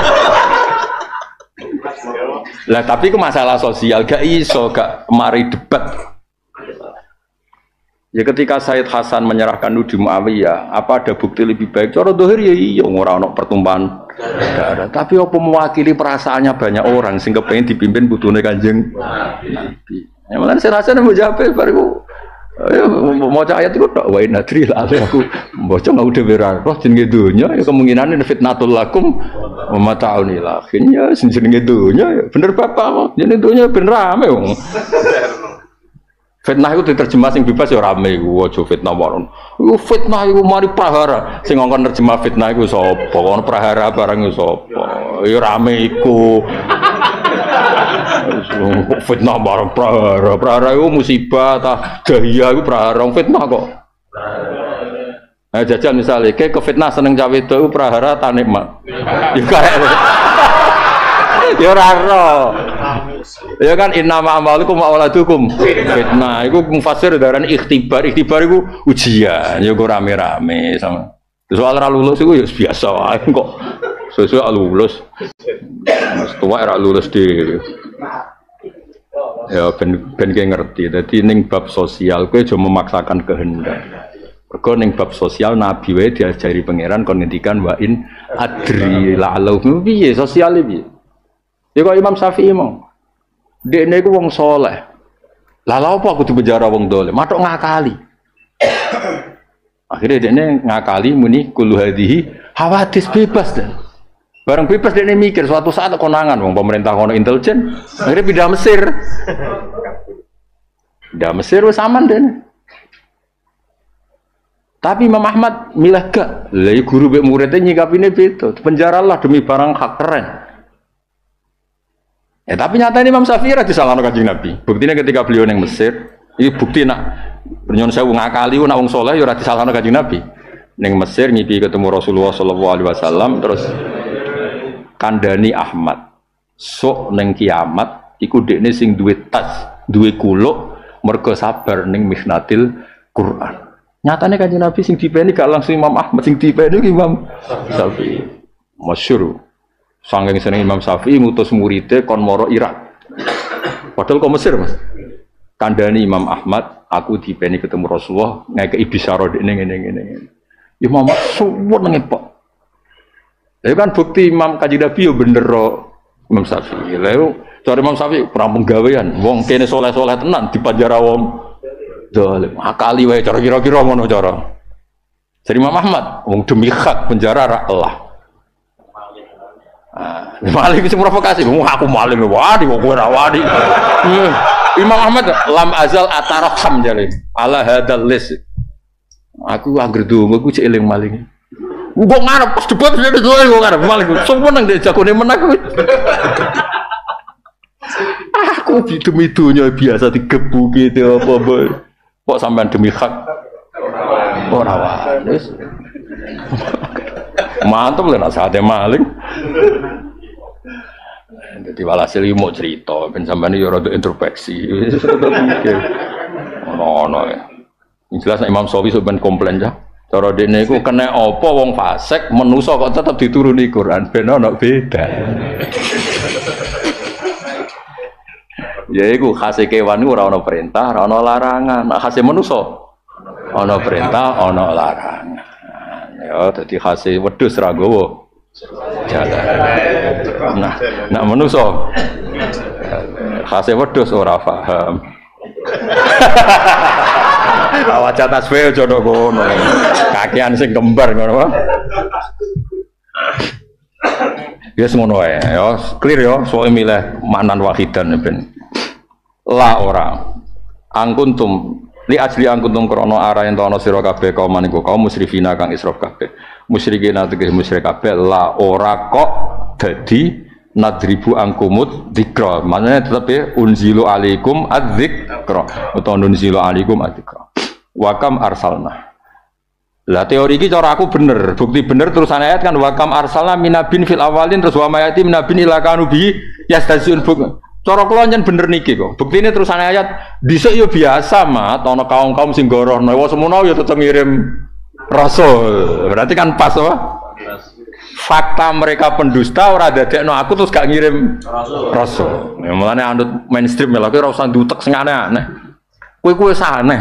Lah tapi itu masalah sosial gak iso gak mari debat. Ya ketika Said Hasan menyerahkan Nudi Muawiyah, apa ada bukti lebih baik? Cara dohir ya iya ora ono pertumpahan darah. Tapi apa mewakili perasaannya banyak orang sing kepengin dipimpin putune Kanjeng Nabi. Ya malah Said Hasan mau jawab bariku mau ayat itu tok wa inadri la aku bocah nggak udah berarah jenenge dunya ya kemungkinan fitnatul lakum wa mata'un ila akhirnya jenenge dunya bener bapak jenenge dunya ben rame wong fitnah itu diterjemah sing bebas ya rame iku aja fitnah waron iku fitnah iku mari prahara sing ngongkon nerjemah fitnah iku sapa kono prahara barang iku sapa ya rame iku fitnah barang prahara prahara itu musibah tah dahia itu prahara fitnah kok nah jajal misalnya kayak ke fitnah seneng cawe itu prahara tak nikmat ya kayak ya raro ya kan innama amalukum wa auladukum fitnah itu mufasir daran ikhtibar ikhtibar itu ujian ya kok rame-rame sama soal ra lulus itu ya biasa kok sesuai lulus mas tua era lulus di ya ben ben kayak ngerti jadi ning bab sosial kowe aja memaksakan kehendak mergo ning bab sosial nabi wae diajari pangeran kon ngendikan wa in adri la'alu piye sosial piye ya kok Imam Syafi'i mau dekne iku wong saleh lah lha apa aku dipenjara wong dolim matok ngakali akhirnya dekne ngakali muni kullu hadhihi hawadis bebas dan barang bebas dia mikir suatu saat konangan wong pemerintah kono intelijen akhirnya pindah Mesir pindah Mesir wis aman deh tapi Imam Ahmad milah gak lah guru mbek muridnya nyikapine beda penjaralah demi barang hak keren ya tapi nyatanya Imam Syafi'i ra disalahno Kanjeng Nabi buktinya ketika beliau nang Mesir ini bukti nak nyon sewu ngakali nak wong saleh ya ora disalahno Kanjeng Nabi nang Mesir ngipi ketemu Rasulullah sallallahu alaihi wasallam terus kandani Ahmad sok neng kiamat iku dekne sing duwe tas duwe kuluk mergo sabar ning mihnatil Quran nyatane Kanjeng Nabi sing dipeni gak langsung Imam Ahmad sing dipeni Imam Syafi'i masyhur saking seneng Imam Syafi'i ngutus muridé kon moro Irak padahal kok Mesir Mas kandani Imam Ahmad aku dipeni ketemu Rasulullah ngekeki bisyara dekne ngene-ngene Imam Ahmad suwun nang epok itu kan bukti Imam Kanjeng Nabi yo bener Imam Syafi'i. Lha cara Imam Syafi'i prampung gawean, wong kene saleh-saleh tenan dipanjara wong zalim. Akali wae cara kira-kira ngono cara. Jadi Imam Ahmad wong demi hak penjara ra Allah. Ah, maling wis provokasi, wong aku maling wadi kok ora wadi. Imam Ahmad lam azal ataraham jare. Ala hadzal lis. Aku anggere donga ku cek eling maling. Gua ngarep pas debat dia doang gua ngarep malah semua nang dia jagone menang aku demi dunia biasa digebuki itu apa boy kok sampean demi hak ora wae mantap lho nak sate maling jadi walhasil iki mau cerita ben sampean yo rada introspeksi ono-ono ya jelas Imam Syafi'i sampean komplain ya cara dene iku kena apa wong fasik menusa kok tetep dituruni Quran ben ana beda. Ya iku khase kewan ora ana perintah, ora ana larangan. Nek khase manusa ana perintah, ana larangan. Ya dadi khase wedhus ra nggawa jalan. Nah, nek manusa khase wedhus ora paham. Wajah tasbih aja ndok kono. Kakean sing kembar ngono. Ya semono wae ya, clear ya, soal milih manan wahidan ben. La ora. Angkuntum li ajli angkuntum krana ara yen ana sira kabeh kaum maniku kaum musyrifina kang israf kabeh. Musyrikin ategese musyrik kabeh la ora kok dadi nadribu angkumut dzikra. Maknane tetep ya unzilu alaikum adzikra utawa unzilu alaikum adzikra. Wa kam arsalna. Lah teori iki cara aku bener, bukti bener terusan ayat kan wa kam arsalna minabin fil awalin terus wa mayati minabin ila kanu bi yastazun buk. Cara kula nyen bener niki kok. Buktine terusan ayat dhisik yo biasa mat ana kaum-kaum sing gorohno wa semono yo tetep ngirim rasul. Berarti kan pas apa? Fakta mereka pendusta ora dadekno aku terus gak ngirim rasul. Rasul. Ya mulane anut mainstream lha kowe ora usah ndutek sing aneh-aneh. Kowe kuwi aneh.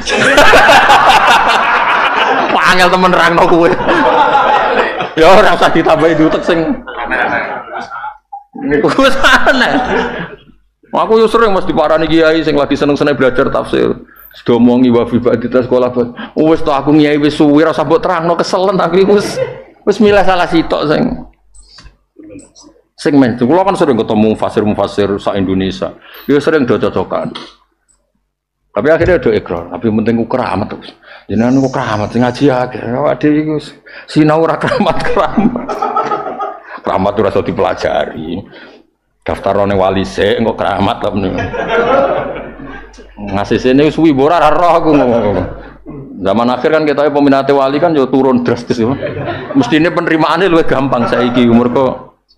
Angel temen nerangno kowe. Ya ora usah ditambahi dutek sing aneh-aneh. Niku wis aneh. Aku yo sering mesti diparani kiai sing lagi seneng-seneng belajar tafsir. Sudah omongi wa fi ba'di sekolah. Wis to aku kiai wis suwi ora usah mbok terangno keselen aku wis wis milih salah sitok sing sing men. Kulo kan sering ketemu fasir-mufasir sak Indonesia. Yo sering do cocokan. Tapi akhirnya do ikrar, tapi penting ku keramat terus. Jenengan ku keramat sing ngaji akeh. Awake dhewe iku sinau ora keramat-keramat. Keramat ora iso dipelajari. Daftarane wali sik engko keramat ta meneh. Ngasih sene suwi ora roh aku ngomong. Zaman akhir kan kita peminate wali kan yo turun drastis yo. Mestine penerimaane luwih gampang saiki umur kok.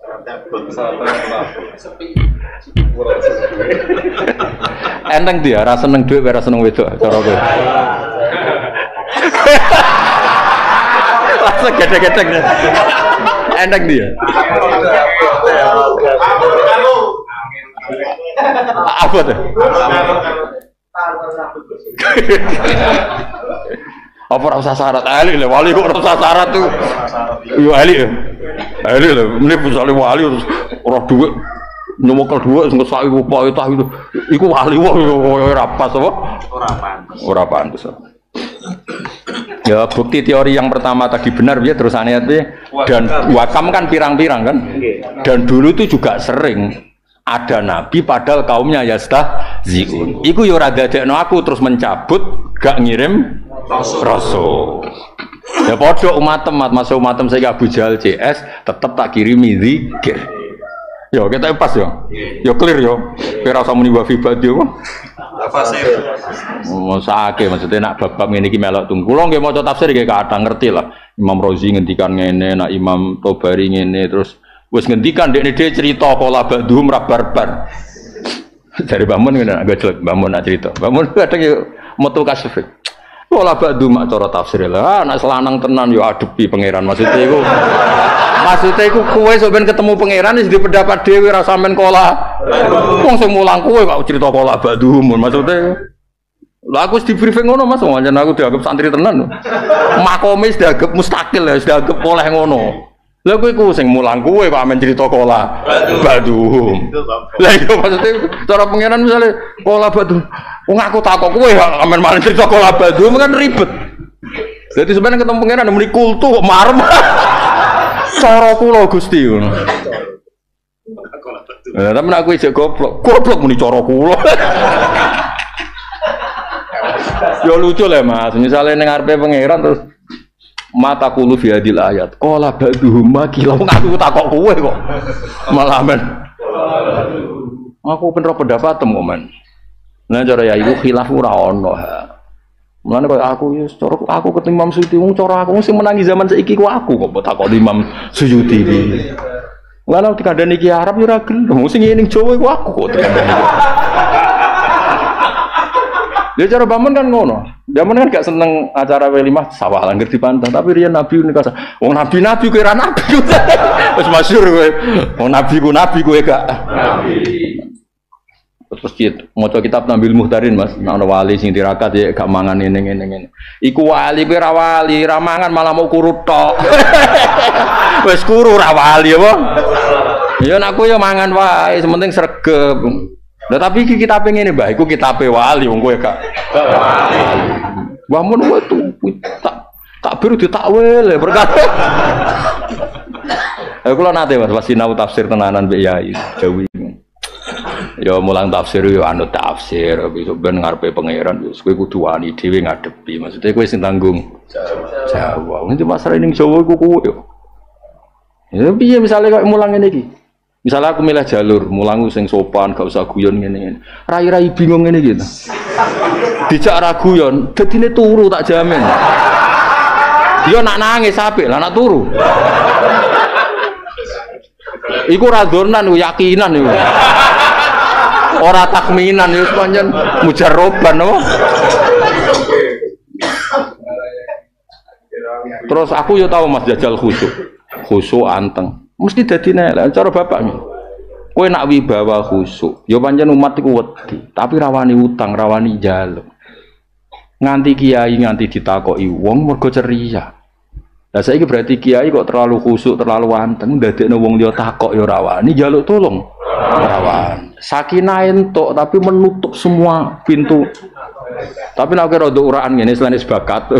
Enteng dia, rasa seneng duit, rasa seneng wedok, cara gue. Langsung gedek-gedek. Enteng dia. Apa tuh? Apa rasa syarat? Ali lah, wali kok rasa syarat tuh. Yo ali ya. Ali lah, ini misalnya wali terus orang duit. Nyomokal dua sing sak iku pokoke tah itu iku wali wae ora pas apa ora pantes ora pantes ya bukti teori yang pertama tadi benar ya terus ayat dan wakam kan pirang-pirang kan dan dulu itu juga sering ada nabi padahal kaumnya yastahziun iku ya ora dadekno aku terus mencabut gak ngirim rasul ya padha umatem masuk umatem saya Abu Jahal C S tetep tak kirimi zikir. Yo kita pas yo, yo clear yo. Kira usah muni wa fi badi apa? Tafsir. Mosake maksudnya nak bab-bab ngene iki melok tunggu. Kula nggih maca tafsir nggih kadang ngerti lah. Imam Razi ngendikan ngene, nak Imam Tobari ngene terus wis ngendikan dekne dhewe cerita pola badhum ra barbar. Dari bangun ngene agak jelek, bangun nak cerita. Bangun kadang yo metu kasif. Pola badhum mak cara tafsir lah. Nak selanang tenan yo adepi pangeran maksudnya iku. Maksudnya iku kowe sok ben ketemu pangeran wis di pendapat dhewe ra sampean kola. Wong sing mulang kowe kok cerita kola badhum maksudnya. Lah aku wis di briefing ngono Mas, pancen aku dianggap santri tenan. Makome wis dianggap mustakil ya, wis dianggap oleh ngono. Lah kowe iku sing mulang kowe kok amen cerita kola badhum. Lah iya maksudnya cara pangeran misale kola badhum. Wong aku takok kowe kok amen malah cerita kola badhum kan ribet. Jadi sebenarnya ketemu pangeran muni kultu kok marem. Cara kula Gusti ngono. Eh tapi aku isih goblok. Goblok muni cara kula. Yo lucu lah Mas. Misale ning ngarepe pangeran terus mata kulu fi hadil ayat. Qala ba'duhum makila aku takok kowe kok. Malah men. Aku penro pendapatmu kok men. Nah cara ya iku khilaf ora ono. Mulane koyo aku ya cara aku ketemu Imam Suyuti wong cara aku sing menangi zaman saiki ku aku kok takok Imam Suyuti iki. Mulane dikandani iki Arab yo ora gelem sing ngene Jawa iku aku kok dikandani. Dia cara bangun kan ngono. Zaman kan gak seneng acara welimah sawah langgar dipantah tapi riyen Nabi nikah. Wong nabi-nabi kowe ra nabi. Wis masyhur kowe. Wong nabi ku nabi kowe gak nabi. Terus kita maca kitab Nabil Muhtarin Mas, ana wali sing tirakat ya gak mangan ngene ngene ngene. Iku wali kowe ra wali, ra mangan malah mau kuru tok. Wis kuru ra wali apa? Ya nek aku ya mangan wae, sementing sregep. Nah tapi iki kita pengen Mbah, iku kitabe wali wong kowe gak. Wah mun wae tak tak biru ditakwil ya berkata. Aku kula nate Mas pas sinau tafsir tenanan mbek Yai Jawi. Ya mulang tafsir yo anut tafsir, besok ben ngarepe pangeran wis kowe kudu wani dhewe ngadepi. Maksudnya kowe sing tanggung Jawa. Wong iki masalah ning Jawa iku kowe yo. Ya piye misale kok mulang ngene iki? Misalnya aku milih jalur, mulang sing sopan, gak usah guyon ngene-ngene. Rai-rai bingung ngene iki. Dijak ra guyon, dadine turu tak jamin. Yo nak nangis apik lah nak turu. Iku radonan yakinan iku. Ora takminan ya pancen mujarroban apa? Terus aku yo tahu Mas jajal khusyuk. Khusyuk anteng. Mesti dadi nek cara bapak nih. Kowe nak wibawa khusyuk, yo pancen umat iku wedi, tapi rawani utang, rawani njaluk. Nganti kiai nganti ditakoki wong mergo ceria. Lah saiki berarti kiai kok terlalu khusyuk, terlalu anteng, ndadekno wong liya takok yo rawani njaluk tolong. Rawan. Sakinah entuk tapi menutup semua pintu. Tapi nek kira nduk uraan ngene selain bakat.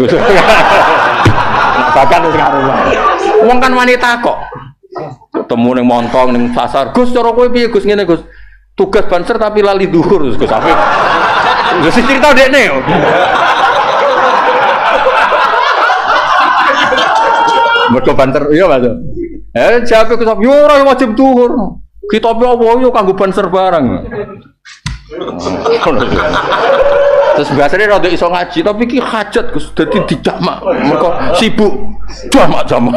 Bakat wis karuan. Wong kan wanita kok. Ketemu ning montong ning pasar. Gus cara kowe piye Gus ngene Gus? Tugas banser tapi lali duhur Gus Afif. Wis cerita dekne yo. Mergo banter iya Mas. Eh jawab Gus Afif yo ora wajib duhur. Kita apa yo kanggo banser barang. Terus biasanya rada iso ngaji tapi ki hajat Gus dadi dijamak. Mergo sibuk jamak-jamak.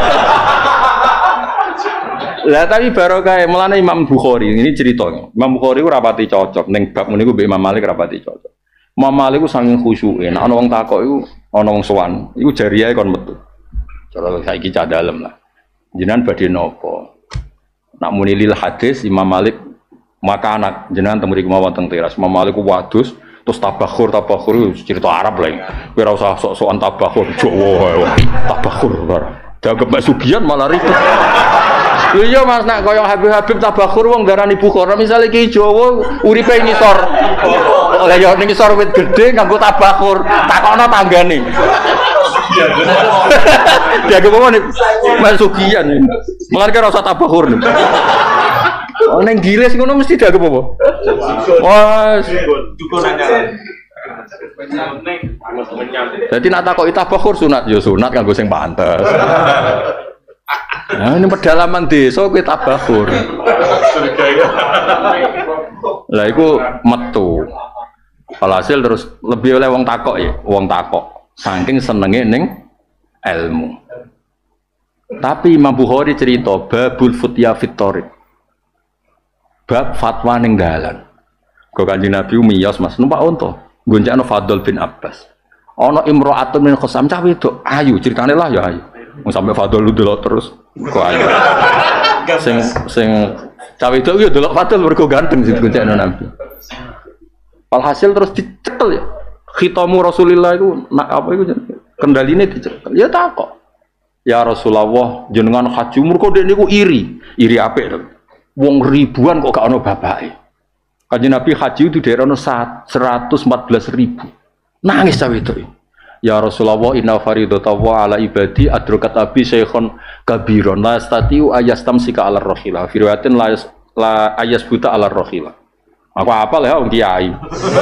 Lah tapi barokah mulane Imam Bukhari ini ceritanya. Imam Bukhari ku rapati cocok ning bab ngene ku mbek Imam Malik rapati cocok. Imam Malik ku saking khusyuke, nek ana wong takok iku ana wong sowan, iku jariyahe kon metu. Cara saiki cah dalem lah. Jenengan badhe napa? Nak muni lil hadis Imam Malik maka anak jenengan teng mriku mawon teng teras. Imam Malik ku wadus terus tabakhur tabakhur cerita Arab lah. Kowe ora usah sok-sokan tabakhur Jawa. Tabakhur barang. Dianggap Mbak Sugian malah ribet. Lho iya Mas nak kaya Habib-habib tabakhur wong darani Bukhara misale ki Jawa uripe ngisor. Lah ya ning ngisor wit gedhe nganggo tabakhur, takokno tanggane. Dianggap apa nih Mas Sugian. Mulane ora usah tabakhur. Oh ning giles ngono mesti dianggap apa? Wah, dukunannya. Jadi nak takoki tabakhur sunat ya sunat kanggo sing pantes. Nah, ini pedalaman desa kowe tabakhur. Lah iku metu. Alhasil terus lebih oleh wong takok ya, wong takok. Saking senenge ning ilmu. Tapi Imam Bukhari cerita babul futya fit thariq. Bab fatwa ning dalan. Kok Kanjeng Nabi miyos Mas numpak unta. Gonjakno Fadl bin Abbas. Ana imra'atun min khosam cah wedok ayu ceritane lah ya ayu. Wong sampe Fadl delok terus kok ayu. Sing sing cah wedok yo delok Fadl mergo ganteng sing gonjakno Nabi. Walhasil terus dicekel ya. Khitamu Rasulillah iku nak apa iku kendaline dicekel. Ya takok. Ya Rasulullah jenengan haji mergo dek niku iri. Iri apik to. Wong ribuan kok gak ono bapake. Kanjeng Nabi haji itu daerah ono seratus empat belas ribu. Nangis cawe itu. Ya Rasulullah inna faridatawa ala ibadi adrokat abi syekhon kabiron la statiu ayastamsika ala rohila. Firwatin la, la ayas buta ala rohila. Aku apal ya om kiai.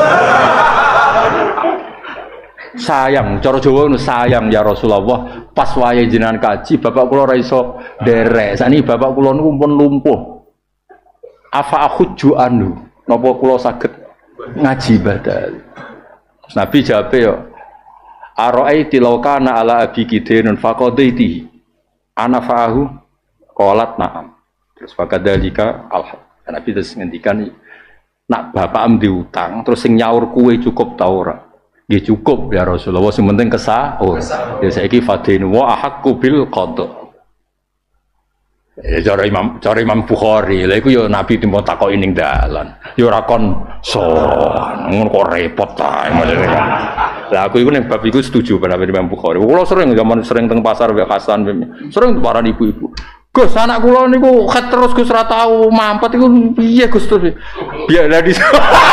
Sayang, cara Jawa sayang ya Rasulullah. Pas wayahe jenengan kaji, bapak kula ora iso derek. Sakniki bapak kula niku pun lumpuh. Afa akhujju anu napa kula saged ngaji badal. Nabi jawab yo araiti law kana ala abi kidinun faqadaiti ana fa'ahu qalat na'am. Terus fakadzalika al Nabi terus ngendikan nak bapak am diutang terus sing nyaur kuwe cukup ta ora? Nggih cukup ya Rasulullah sing penting kesah. Oh ya saiki fadinu wa ahqqu bil qada. Ya cara Imam cara Imam Bukhari lha iku ya Nabi timpo takoki ning dalan. Ya ora kon son, ngono kok repot ta modele. Lah aku iku ning bab iku setuju pendapat Imam Bukhari. Kulo sering zaman sering teng pasar wek Hasan sering paran ibu-ibu. Gus, anak kula niku khat terus Gus ora tau mampet iku piye Gus terus. Biar lah di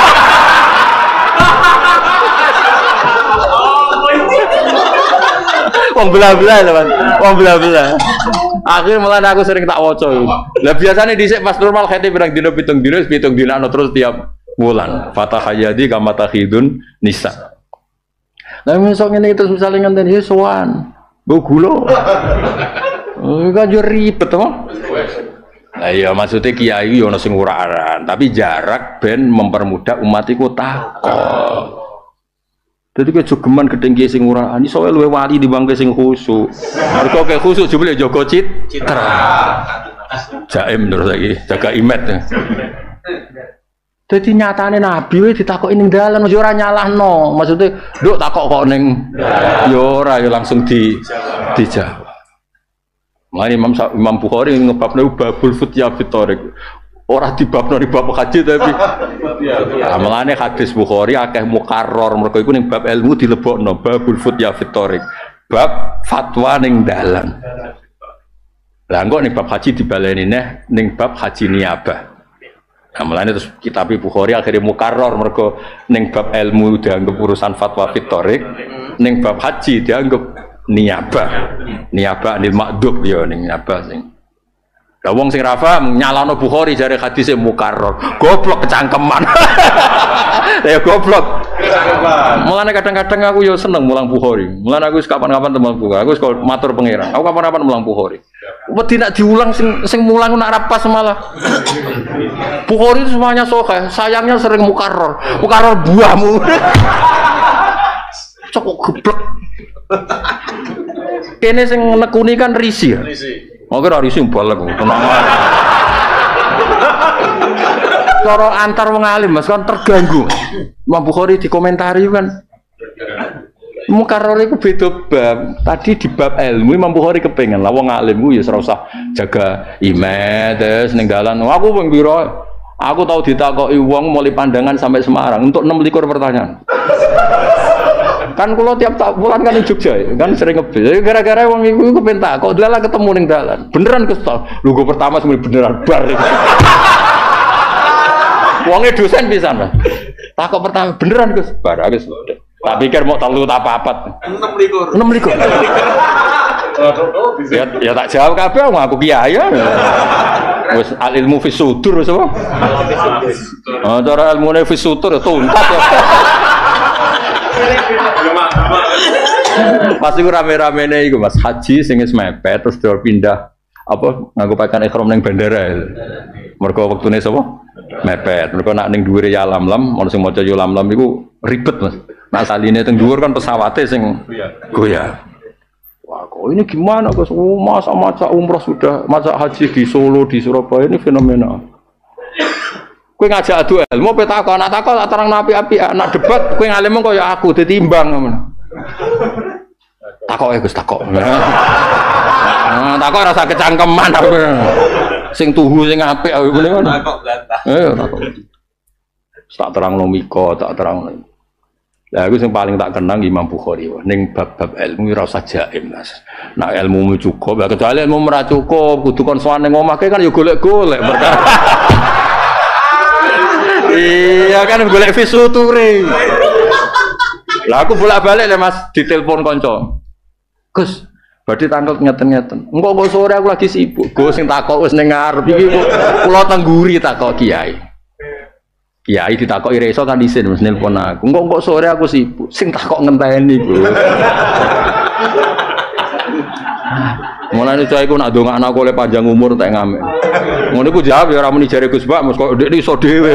Wong bela-bela lho, Mas. Wong bela-bela. Akhir malah aku sering tak waca. Lah biasane dhisik pas normal khete pirang dina pitung dina pitung dina terus tiap bulan. Fatahayadi kama takhidun nisa. Lah mesok ngene terus misale ngenten iki sowan. Mbok gula. Oh, kan yo ribet to. Lah iya maksudnya kiai yo ono sing uraran, tapi jarak ben mempermudah umat iku takon. Jadi kayak jogeman gedeng kiai sing uraran, iso luwe wali dibangke sing khusuk. Mergo kayak khusuk jebule jaga citra. Jaim terus lagi, jaga imet. Jadi nyatane Nabi wae ditakoki ning dalan mesti ora nyalahno. Maksudnya, nduk takok kok ning yo ora yo langsung di dijawab. Mari Imam Imam Bukhari ngebabne babul futya fitorik. Ora dibabno di bab haji tapi ya mulane hadis Bukhari akeh mukarrar mergo iku ning bab ilmu dilebokno babul futya fitorik. Bab fatwa ning dalan. Lah engko ning bab haji dibaleni neh ning bab haji niabah. Nah, mulane terus kitab Bukhari akhirnya mukarrar mergo ning bab ilmu dianggap urusan fatwa fitorik, ning bab haji dianggap niabah. Niabah anil makdub ya ning niabah sing. Lah wong sing ra paham nyalano Bukhari jare hadise mukarrar. Goblok kecangkeman. Lah ya goblok. Mulane kadang-kadang aku ya seneng mulang Bukhari. Mulane aku wis kapan-kapan temen Bukhari. Aku wis matur pangeran. Aku kapan-kapan mulang Bukhari. Wedi nak diulang sing sing mulang nak ra pas malah. Bukhari itu semuanya sahih, sayangnya sering mukarrar. Mukarrar buahmu. Cok goblok. Kene sing nekuni kan risi. Risi. Oke ora risi mbalek tenang ae. Cara antar wong alim Mas kan terganggu. Imam Bukhari dikomentari kan. Mukarrar iku beda bab. Tadi di bab ilmu Imam Bukhari kepengen lah wong alim ku ya ora usah jaga imet terus ning dalan. Aku ping pira? Aku tahu ditakoki wong mulai Pandangan sampai Semarang untuk enam likur pertanyaan. Kan kalau tiap tak bulan kan di Jogja kan sering ngebel. Gara-gara wong iku kepen tak kok dalan ketemu ning dalan. Beneran kesel. Lho go pertama semua beneran bar. Wonge dosen pisan, Mas. Takok pertama beneran Gus. Bar Gus. Tak pikir mau telu tak papat. enam likur. enam likur. Ya, ya tak jawab kabeh aku kiai ya. Wis al ilmu fi sudur sapa? Oh, cara ilmune fi sudur tuntas ya. Pasti ku rame-ramene iku Mas haji sing wis mepet terus do pindah apa nganggo pakaian ihram ning bandara. Mergo wektune sapa? Mepet. Mergo nak ning dhuwure ya lam-lam, ono sing maca yo lam-lam iku ribet Mas. Nak saline teng dhuwur kan pesawate sing goyah. Wah, kok ini gimana Gus? Oh, masa masa umroh sudah, masa haji di Solo, di Surabaya ini fenomena. Kowe ngajak adu ilmu, kowe takon, anak takon tak terang api-api, anak debat, kowe ngalim kaya aku ditimbang ngono. Takok e Gus, takok. Nah, takok rasa kecangkeman aku. Sing tuhu sing apik aku ngene ngono. Takok bantah. Eh, takok. Tak terangno miko, tak terangno. Lah aku sing paling tak kenang Imam Bukhari ning bab-bab ilmu ora usah jaim Mas. Nek ilmumu cukup, lah kecuali ilmu ora cukup, kudu kon sowan ning omah kan ya golek-golek perkara. Iya kan golek fisuture. Lah aku bolak-balik le Mas ditelepon kanca. Gus, badhe tangkel ngeten-ngeten. Engko kok sore aku lagi sibuk. Gus sing takok wis ning ngarep iki kula tengguri takok kiai. Kiai ditakoki reso kan isin wis nelpon aku. Engko kok sore aku sibuk. Sing takok ngenteni ku. Mulane cah iku nak ndongakno aku oleh panjang umur tak ngamek. Ngono iku jawab ya ora muni jare Gus Mbak, mos kok ndek iso dhewe.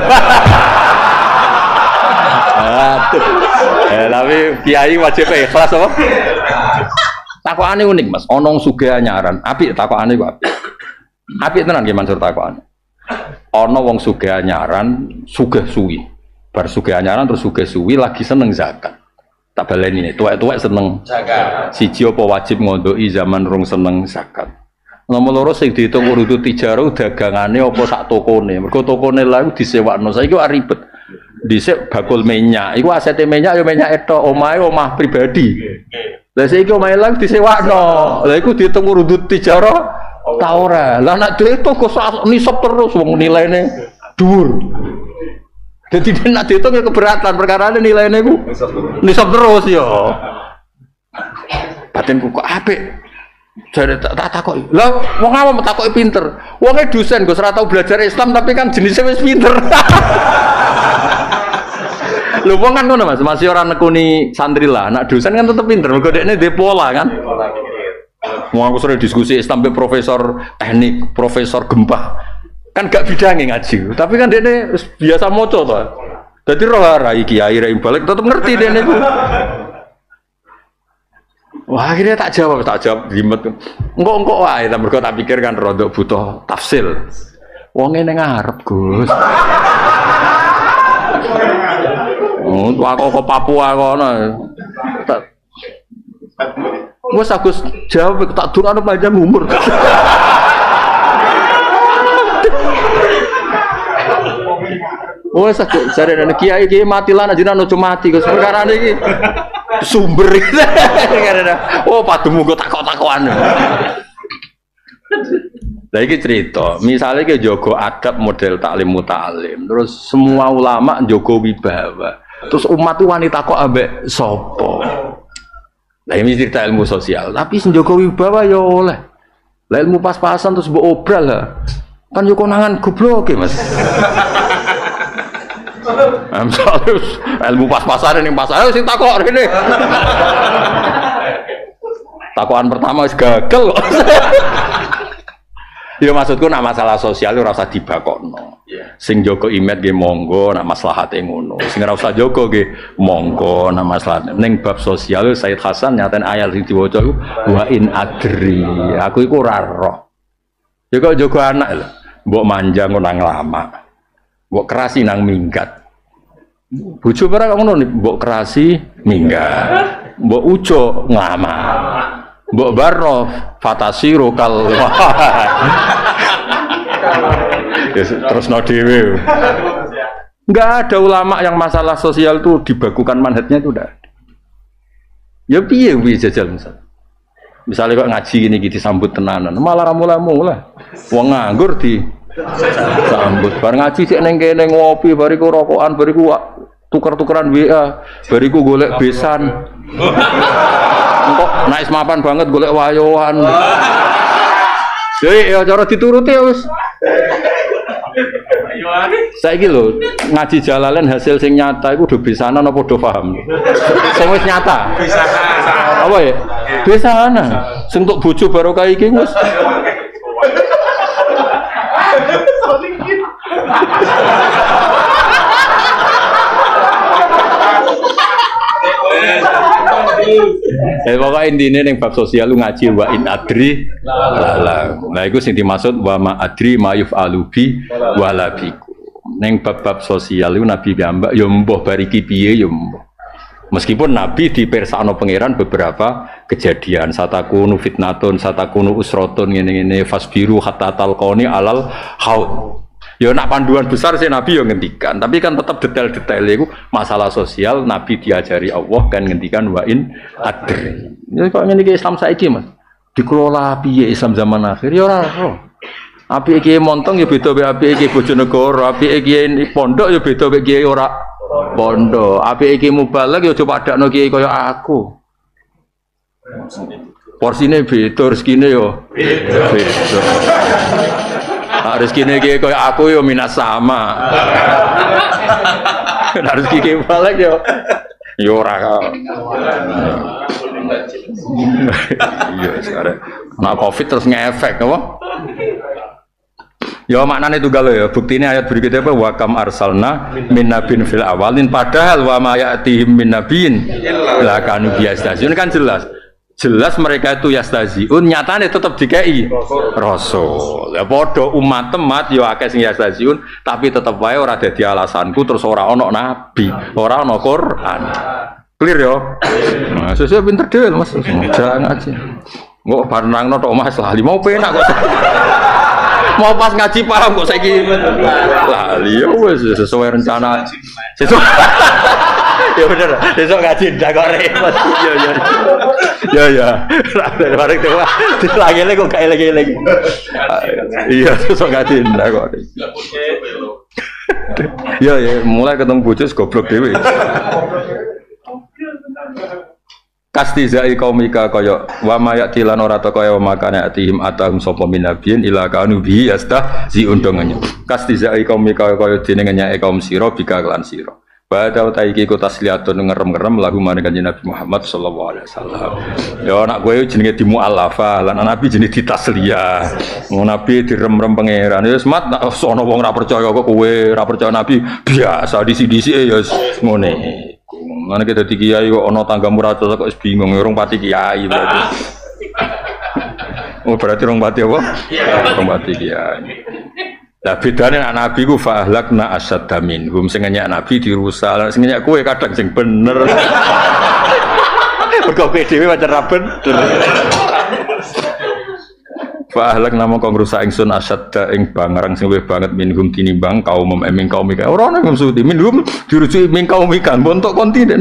Eh, tapi kiai wajib ikhlas apa? Takokane unik Mas, ana wong sugih anyaran. Apik takokane ku apik. Apik tenan nggih Mansur takokane. Ana wong sugih anyaran, sugih suwi. Bar sugih anyaran terus sugih suwi lagi seneng zakat. Tak baleni ini, tuwek-tuwek seneng zakat. Siji apa wajib ngondoki zaman rung seneng zakat. Nomor loro sing diitung urut tijarah dagangane apa sak tokone. Mergo tokone lha disewakno. Saiki kok ribet. Dhisik bakul minyak. Iku asete minyak ya minyak etok, omahe omah pribadi. Lah saiki omahe lha disewakno. Lah iku diitung urut tijarah Ta ora. Lah nek diitung kok nisab terus wong nilaine dhuwur. Dadi nek diitung keberatan perkarane nilaine ku nisab terus ya. Batinku kok apik. Jare tak takoki. Lah wong awam takoki pinter. Wonge dosen Gus ora tau belajar Islam tapi kan jenisnya wis pinter. Lho wong kan ngono Mas, masih ora nekuni santri lah. Anak dosen kan tetep pinter. Mergo dekne dhe pola kan. Wong aku sering diskusi Islam be profesor teknik, profesor gempa. Kan gak bidange ngaji. Tapi kan dekne biasa maca to. Dadi roh ara iki kiai ra balik tetep ngerti dekne ku. Wah akhirnya tak jawab, tak jawab limet. Engkok-engkok wae, ta mergo tak pikir kan rodok butuh tafsil. Wonge ning ngarep, Gus. Oh, aku ke Papua kono. Tak. Wes aku jawab tak durane panjang umur. Wes aku jare nek kiai iki mati lan jenengan ojo mati Gus. Perkarane iki sumber iki. Oh, pademu kok takok-takokan. Lah iki cerita, misalnya ke jogo adab model taklim mutalim, terus semua ulama jogo wibawa. Terus umat itu wanita kok ambek sapa? Lah ini cerita ilmu sosial, tapi sing jogo wibawa ya oleh. Lah ilmu pas-pasan terus mbok obral lah. Kan yo konangan goblok e, Mas. Amsalnya ilmu pas-pasan ning pasar sing takok rene. Takokan pertama wis gagal kok. Ya maksudku nak masalah sosial ora usah dibakokno. Yeah. Sing jaga imet nggih monggo, nak maslahate ngono. Sing ora usah jaga nggih monggo, nak maslahat. Ning bab sosial Said Hasan nyaten ayat sing diwaca iku wa in adri. Aku iku ora roh. Ya kok jaga anak lho. Mbok manja nang lama. Mbok kerasi nang minggat. Bojo ora ngono mbok kerasi minggat. Mbok ujo nglamar. Mbok barno fatasiru kal terus no dewe. Enggak ada ulama yang masalah sosial itu dibakukan manhajnya itu udah. Ya piye piye jajal misal. Misalnya kok ngaji gini gitu sambut tenanan, malah mula-mula wong nganggur di sambut. Bar ngaji sik ning kene ngopi, bariku rokokan, bariku tuker-tukeran W A, bariku golek besan. Kok naik mapan banget golek wayohan. Jadi ya cara dituruti ya wis. Saiki lho ngaji Jalalain hasil sing nyata iku do besanan apa do paham? Sing wis nyata. Besanan. Apa ya? Besanan. Sing tok bojo barokah iki wis. Ya pokoknya intinya yang bab sosial lu ngaji wa in adri lah. Nah itu sing dimaksud wa ma adri ma yuf'alubi wala biku. Neng bab-bab sosial itu Nabi piyambak ya mbuh bariki piye ya mbuh. Meskipun Nabi dipersakno pangeran beberapa kejadian, satakunu fitnatun, satakunu usratun ngene-ngene fasbiru hatta talqoni alal haud. Ya nak panduan besar sih Nabi yang ngendikan, tapi kan tetap detail-detail itu masalah sosial Nabi diajari Allah kan ngendikan wa in adri. Ya kok ngene iki Islam saiki Mas. Dikelola piye Islam zaman akhir ya ora ro. Apike iki montong ya beda mek apike iki Bojonegoro, apike iki pondok ya beda mek kiai ora pondok. Apike iki mubalek ya aja padakno kiai kaya aku. Porsine beda, rezekine yo beda. Nah, rezeki ini kayak aku yo minas sama. Nah, rezeki kayak balik yo, yo raka. Iya sekarang. Nah COVID terus ngefek, apa? Ya maknanya itu galau ya. Bukti ini ayat berikutnya apa? Wa kam arsalna min nabin fil awalin. Padahal wa ma ya'tihim min nabin la kanu biastazun kan jelas. Jelas mereka itu yastaziun, nyatanya tetap dikei rasul. Ya podo umat temat yo akeh sing yastaziun, tapi tetap wae ora dadi alasanku terus ora ono nabi, ora ono Quran. Clear yo. Nah, sesuai pinter dhewe Mas. Jangan aja. Kok bar nangno tok Mas lali mau penak kok. Mau pas ngaji paham kok saiki lali ya wis sesuai rencana. Sesuai. Ya Ya bener. Besok ngaji ndak kok repot. Iya iya. Ya ya. Bareng tuh lagi-lagi kok kayak lagi-lagi. Iya, besok ngaji ndak kok. Ya ya, mulai ketemu bojo goblok dhewe. Kastizai kaumika kaya wa mayak tilan ora ta kaya makane atihim atahum sapa minabiyin ila kanu bi yastah zi undongannya. Kastizai kaumika kaya dene nyake kaum sira bika lan sira. Badha ta iki ku tasliyatun ngerem-ngerem lagu maring kanjeng Nabi Muhammad sallallahu alaihi wasallam. Ya anak kowe jenenge dimu'alafa lan Nabi jenenge ditasliyah. Ngono Nabi direm-rem pangeran. Ya semat nek ana wong ora percaya kok kowe ora percaya Nabi biasa disi-disike ya ngene. Mana kita di kiai kok ono tanggamu rata kok bingung orang pati kiai berarti. Oh berarti orang pati apa? Orang pati kiai. Lah bedane anak Nabi ku fa'ahlakna asyadda minhum sing nyak Nabi dirusak, sing nyak kowe kadang sing bener. Mergo kowe dhewe pancen ra bener. Fa'ahlak nama kau rusak ingsun asyadda ing bangarang sing luwih banget minhum tinimbang kaum eming kaum ika. Ora ana maksud minhum dirujuki min kaum ika bontok kontinen.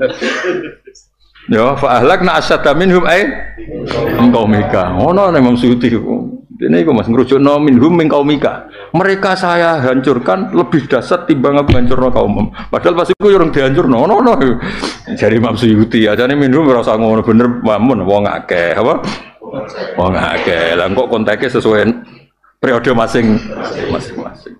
Ya fa'ahlakna asyadda minhum ai kaum ika. Ono nek maksud dene iku Mas ngrujukno minhum min kaum ika. Mereka saya hancurkan lebih dahsyat timbang aku hancurno kaum. Padahal pas iku yo urung dihancurno. Ono ono. Jare Imam Suyuti ajane minhum ora usah ngono bener mamun wong akeh apa? Wong akeh. Lah kok konteke sesuai periode masing masing-masing.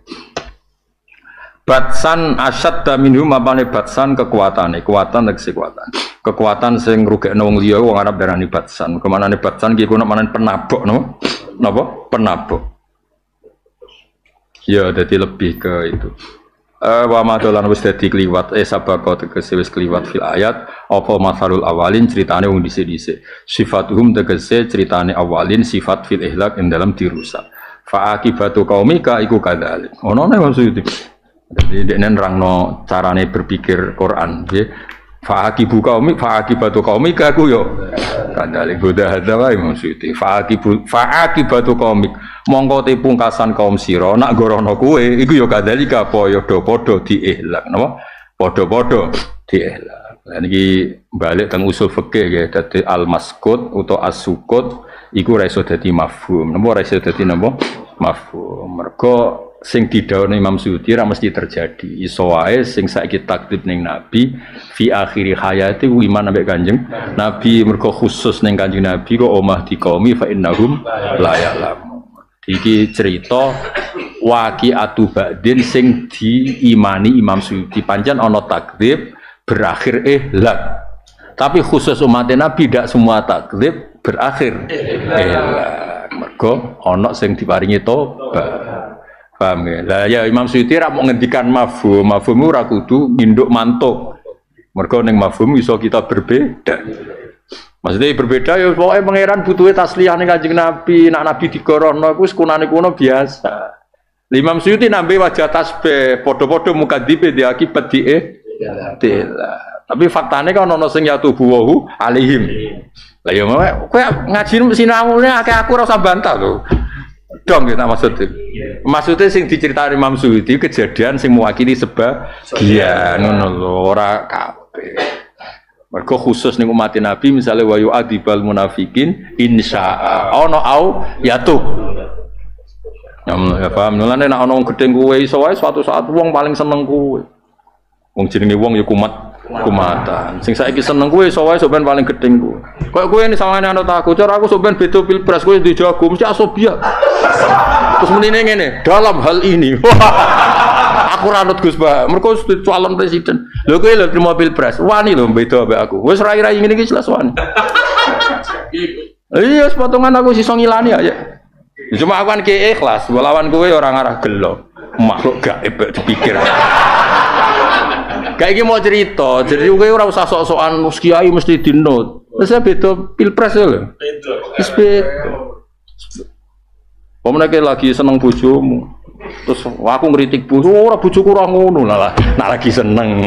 Batsan asyadda minhum apane batsan kekuatane, kekuatan tegese kekuatan. Kekuatan sing ngrugekno wong liya wong Arab darani batsan. Kemanane batsan ki kuwi manan penabok no. Napa? Penabok. Ya dadi lebih ke itu. Eh wa madolan wis dadi kliwat eh sabako tegese wis kliwat fil ayat apa masalul awalin ceritane wong dhisik-dhisik. Sifatuhum tegese ceritane awalin sifat fil ihlak ing dalam dirusak. Fa akibatu qaumika iku kadzalik. Ono nek maksud itu. Jadi dekne nerangno carane berpikir Quran nggih. Fa akibu qaumi fa akibatu qaumika ku yo kadzalik goda hadza wae maksud itu. Fa akibu fa akibatu qaumik mongko te pungkasan kaum sira nak gorono kowe iku ya kadzalika apa ya do padha diihlak napa padha-padha diihlak. Lah niki balik teng usul fikih nggih dadi al maskut utawa as-sukut iku ora iso dadi mafhum napa ora iso dadi napa mafhum mergo sing didhawuhne Imam Suyuti ra mesti terjadi iso wae sing saiki taktib ning Nabi fi akhiri hayati iman ambek Kanjeng Nabi mergo khusus ning Kanjeng Nabi kok omah di qaumi fa innahum la ya'lam. Iki cerita waqi'atu ba'din sing diimani Imam Suyuti pancen ana takdzib berakhir ihlak. Tapi khusus umat Nabi tidak semua takdzib berakhir ihlak. Mergo ana sing diparingi tobat. Paham ya? Lah ya Imam Suyuti ra mau ngendikan mafhum, mafhum ora kudu nginduk mantuk. Mergo ning mafhum iso kita berbeda. Maksudnya berbeda ya pokoknya pangeran butuhe tasliyah ning Kanjeng Nabi, nak Nabi digorono iku wis kunane kuno biasa. Imam Suyuti nambe wajah tasbih, padha-padha mukadzibe di akibat die. Tidak. Tapi faktane kan ana sing yatubuhu alaihim. Lah ya kowe ngaji sinawune akeh aku ora usah bantah lho. Dong kita maksudnya. Maksudnya sing diceritani Imam Suyuti kejadian sing mewakili sebagian ngono lho ora kabeh. Mergo khusus ning umat Nabi misalnya wa yu'adzibal munafiqin insya'a ana au yatub. Ya paham nolane nek ana wong gedeng kowe iso wae suatu saat wong paling seneng kowe. Wong jenenge wong ya kumat kumatan. Sing saiki seneng kowe iso wae sok ben paling gedeng kowe. Kok kowe ini sawangane ana takut cara aku sok ben beda pilpres kowe dijago mesti asobia. Terus menine ngene, dalam hal ini aku ranut Gus Bah, mergo calon presiden. Lho kowe lho terima pilpres, wani lho beda ambek aku. Wis rai-rai ngene iki jelas wani. Iya, sepotongan aku iso ngilani aja. Cuma aku kan ki ikhlas, lawan kowe ora ngarah gelo. Makhluk gaib dipikir. Kayak iki mau cerita, jadi kowe ora usah sok-sokan kiai mesti dinut. Wis beda pilpres lho. Beda. Wis beda. Pemene lagi seneng bojomu. Terus aku ngritik bojo ora bojoku ora ngono lah. Nak lagi seneng.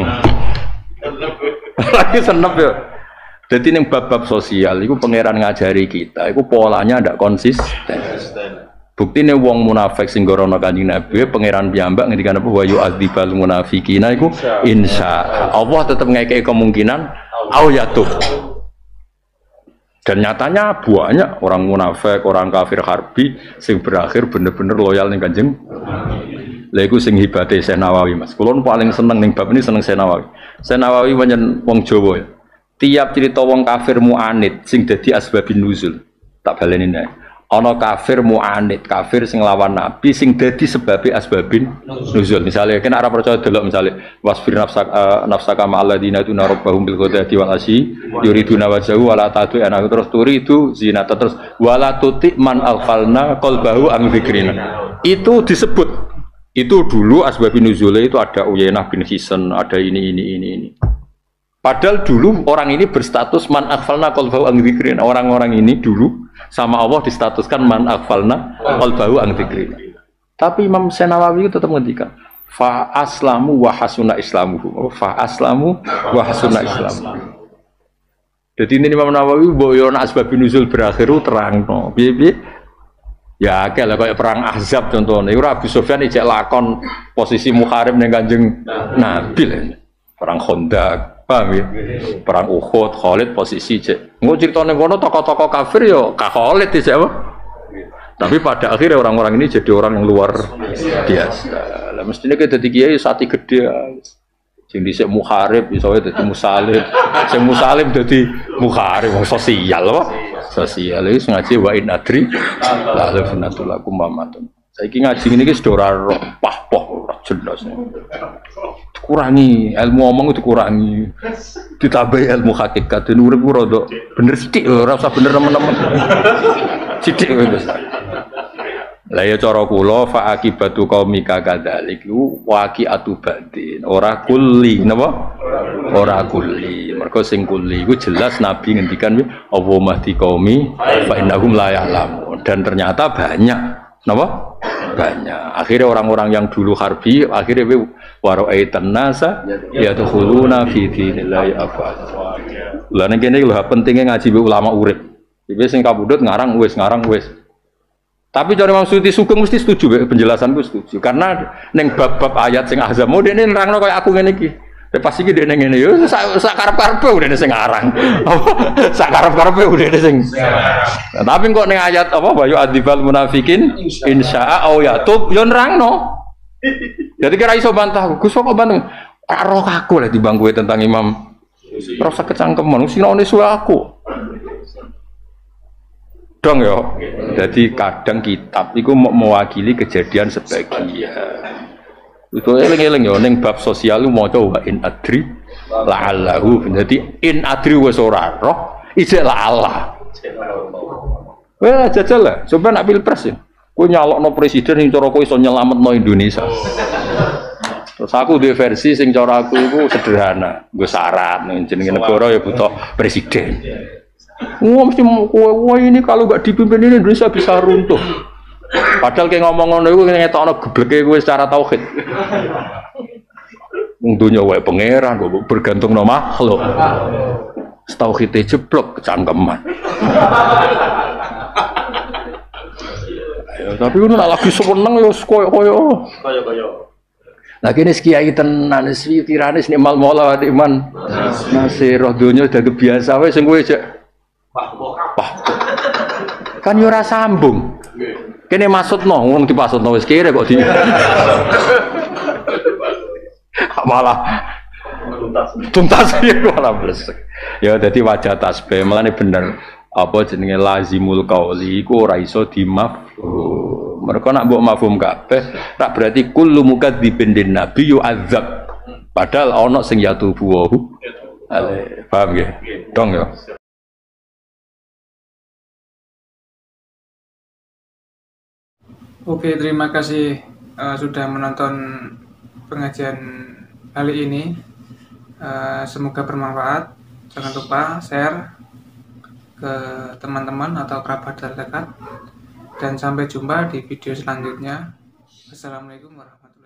Lagi seneng ya. Jadi ning bab-bab sosial iku pangeran ngajari kita, iku polanya ndak konsisten. Buktine wong munafik sing gorono Kanjeng Nabi pangeran piyambak ngendikan apa wa yu'adzibal munafiqina iku insya Allah tetep ngekeki kemungkinan au yatub. Dan nyatanya banyak orang munafik, orang kafir harbi sing berakhir bener-bener loyal ning Kanjeng. Lha iku sing hibate Syekh Nawawi Mas. Kulo paling seneng ning bab ini seneng Syekh Nawawi. Syekh Nawawi menyen wong Jawa ya. Tiap cerita wong kafir mu'anid sing dadi asbabin nuzul. Tak baleni nek. Ana kafir mu'anid, kafir sing lawan nabi sing dadi sebabe asbabin nuzul. Misale kena ora percaya delok misale wasfir nafsak uh, nafsaka ma'al ladina tuna rabbahum bil ghadati wal asyi yuriduna wajhahu wala tatu ana terus turidu zinata terus wala tuti man alqalna qalbahu an dzikrina. Itu disebut itu dulu asbabin nuzul itu ada Uyainah bin Hisan, ada ini ini ini ini. Padahal dulu orang ini berstatus man aghfalna qalbahu an dzikrina. Orang-orang ini dulu sama Allah distatuskan man aghfalna qalbahu an dzikrina. Tapi Imam Nawawi tetap ngendikan fa aslamu wa hasuna islamuhu. Fa aslamu wa hasuna islamuhu. Jadi ini Imam Nawawi boyo nak asbabun nuzul berakhir terangno. Piye-piye? Ya akeh lah kayak perang Ahzab contohnya. Iku Abu Sufyan ijek lakon posisi muharib ning Kanjeng Nabi lho. Perang Khandaq, paham ya? Perang Uhud, Khalid posisi cek. Engko critane kono tokoh-tokoh kafir ya ka Khalid dhisik apa? Tapi pada akhirnya orang-orang ini jadi orang yang luar biasa. Lah mestine kita dadi kiai sati gede. Sing dhisik muharib iso dadi musalim. Sing musalim dadi muharib wong sosial apa? Sosial iki ngaji wa in adri la lafunatul lakum mamatun. Saiki ngaji ngene iki sedora pah-poh ora jelas. Kurangi ilmu omong itu kurangi ditambahi ilmu hakikat dan urip rada bener sithik ora usah bener teman-teman sithik wis la ya cara kula fa akibatu qaumika kadzalik waqi'atu badin ora kulli napa ora kulli mergo sing kulli iku jelas nabi ngendikan apa mahdi qaumi fa innahum la ya'lamun dan ternyata banyak napa banyak akhirnya orang-orang yang dulu harbi akhirnya wara'aitan nasa yadkhuluna fi dinillahi afwaja. Lah nek kene lho pentingnya ngaji ulama urip. Iki sing kabudut ngarang wis ngarang wis. Tapi cara Imam Suyuti Sugeng mesti setuju penjelasanku setuju karena ning bab-bab ayat sing azam mau dene nerangno kaya aku ngene iki. Pas iki dene ngene yo sak karep-karepe udene sing ngarang. Sak karep-karepe udene sing. Nah, tapi kok ning ayat apa bayu adibal munafikin insya'a au yatub yo nerangno. Jadi kira iso bantah, Gus kok bantah? Roh aku lah timbang kowe tentang Imam. Rasa kecangkeman, sinone suwe aku. Dong yo. Jadi kadang kitab iku mewakili kejadian sebagian. Itu eling-eling yo ning bab sosial maca wa in adri la'allahu. Jadi in adri wis ora roh, ijek la'allah. Wah, jajal lah, coba nak pilpres ya. Kowe nyalokno presiden sing cara kowe iso nyelametno Indonesia. Terus aku duwe versi sing cara aku iku sederhana, nggo syarat jenenge negara ya butuh presiden. Wah mesti kowe ini kalau enggak dipimpin ini Indonesia bisa runtuh. Padahal kayak ngomong ngono iku ngetokno gebleke kowe secara tauhid. Wong donya wae pangeran kok bergantung no makhluk. Tauhide jeblok kecangkeman. Ya, tapi ngono lagi seneng ya koyo-koyo. Koyo-koyo. Lah kene kiai tenan wis tirane nikmal mola iman. Nasir roh donya udah kebiasa wae sing kowe cek. Wah. Kan yo ora sambung. Kene maksudno wong dipasutno wis kere kok di. Malah tuntas. Tuntas ya malah blesek. Ya dadi wajah tasbih melane bener. Apa jenenge lazimul qauli iku ora iso dimafhum. Mereka nak mbok mafhum kabeh, tak berarti kullu mukadzibin din nabi yu'adzab. Padahal ana sing yatubu wa. Paham nggih? Dong ya. Oke, terima kasih uh, sudah menonton pengajian kali ini. Uh, semoga bermanfaat. Jangan lupa share ke teman-teman atau kerabat terdekat dan sampai jumpa di video selanjutnya. Assalamualaikum warahmatullahi wabarakatuh.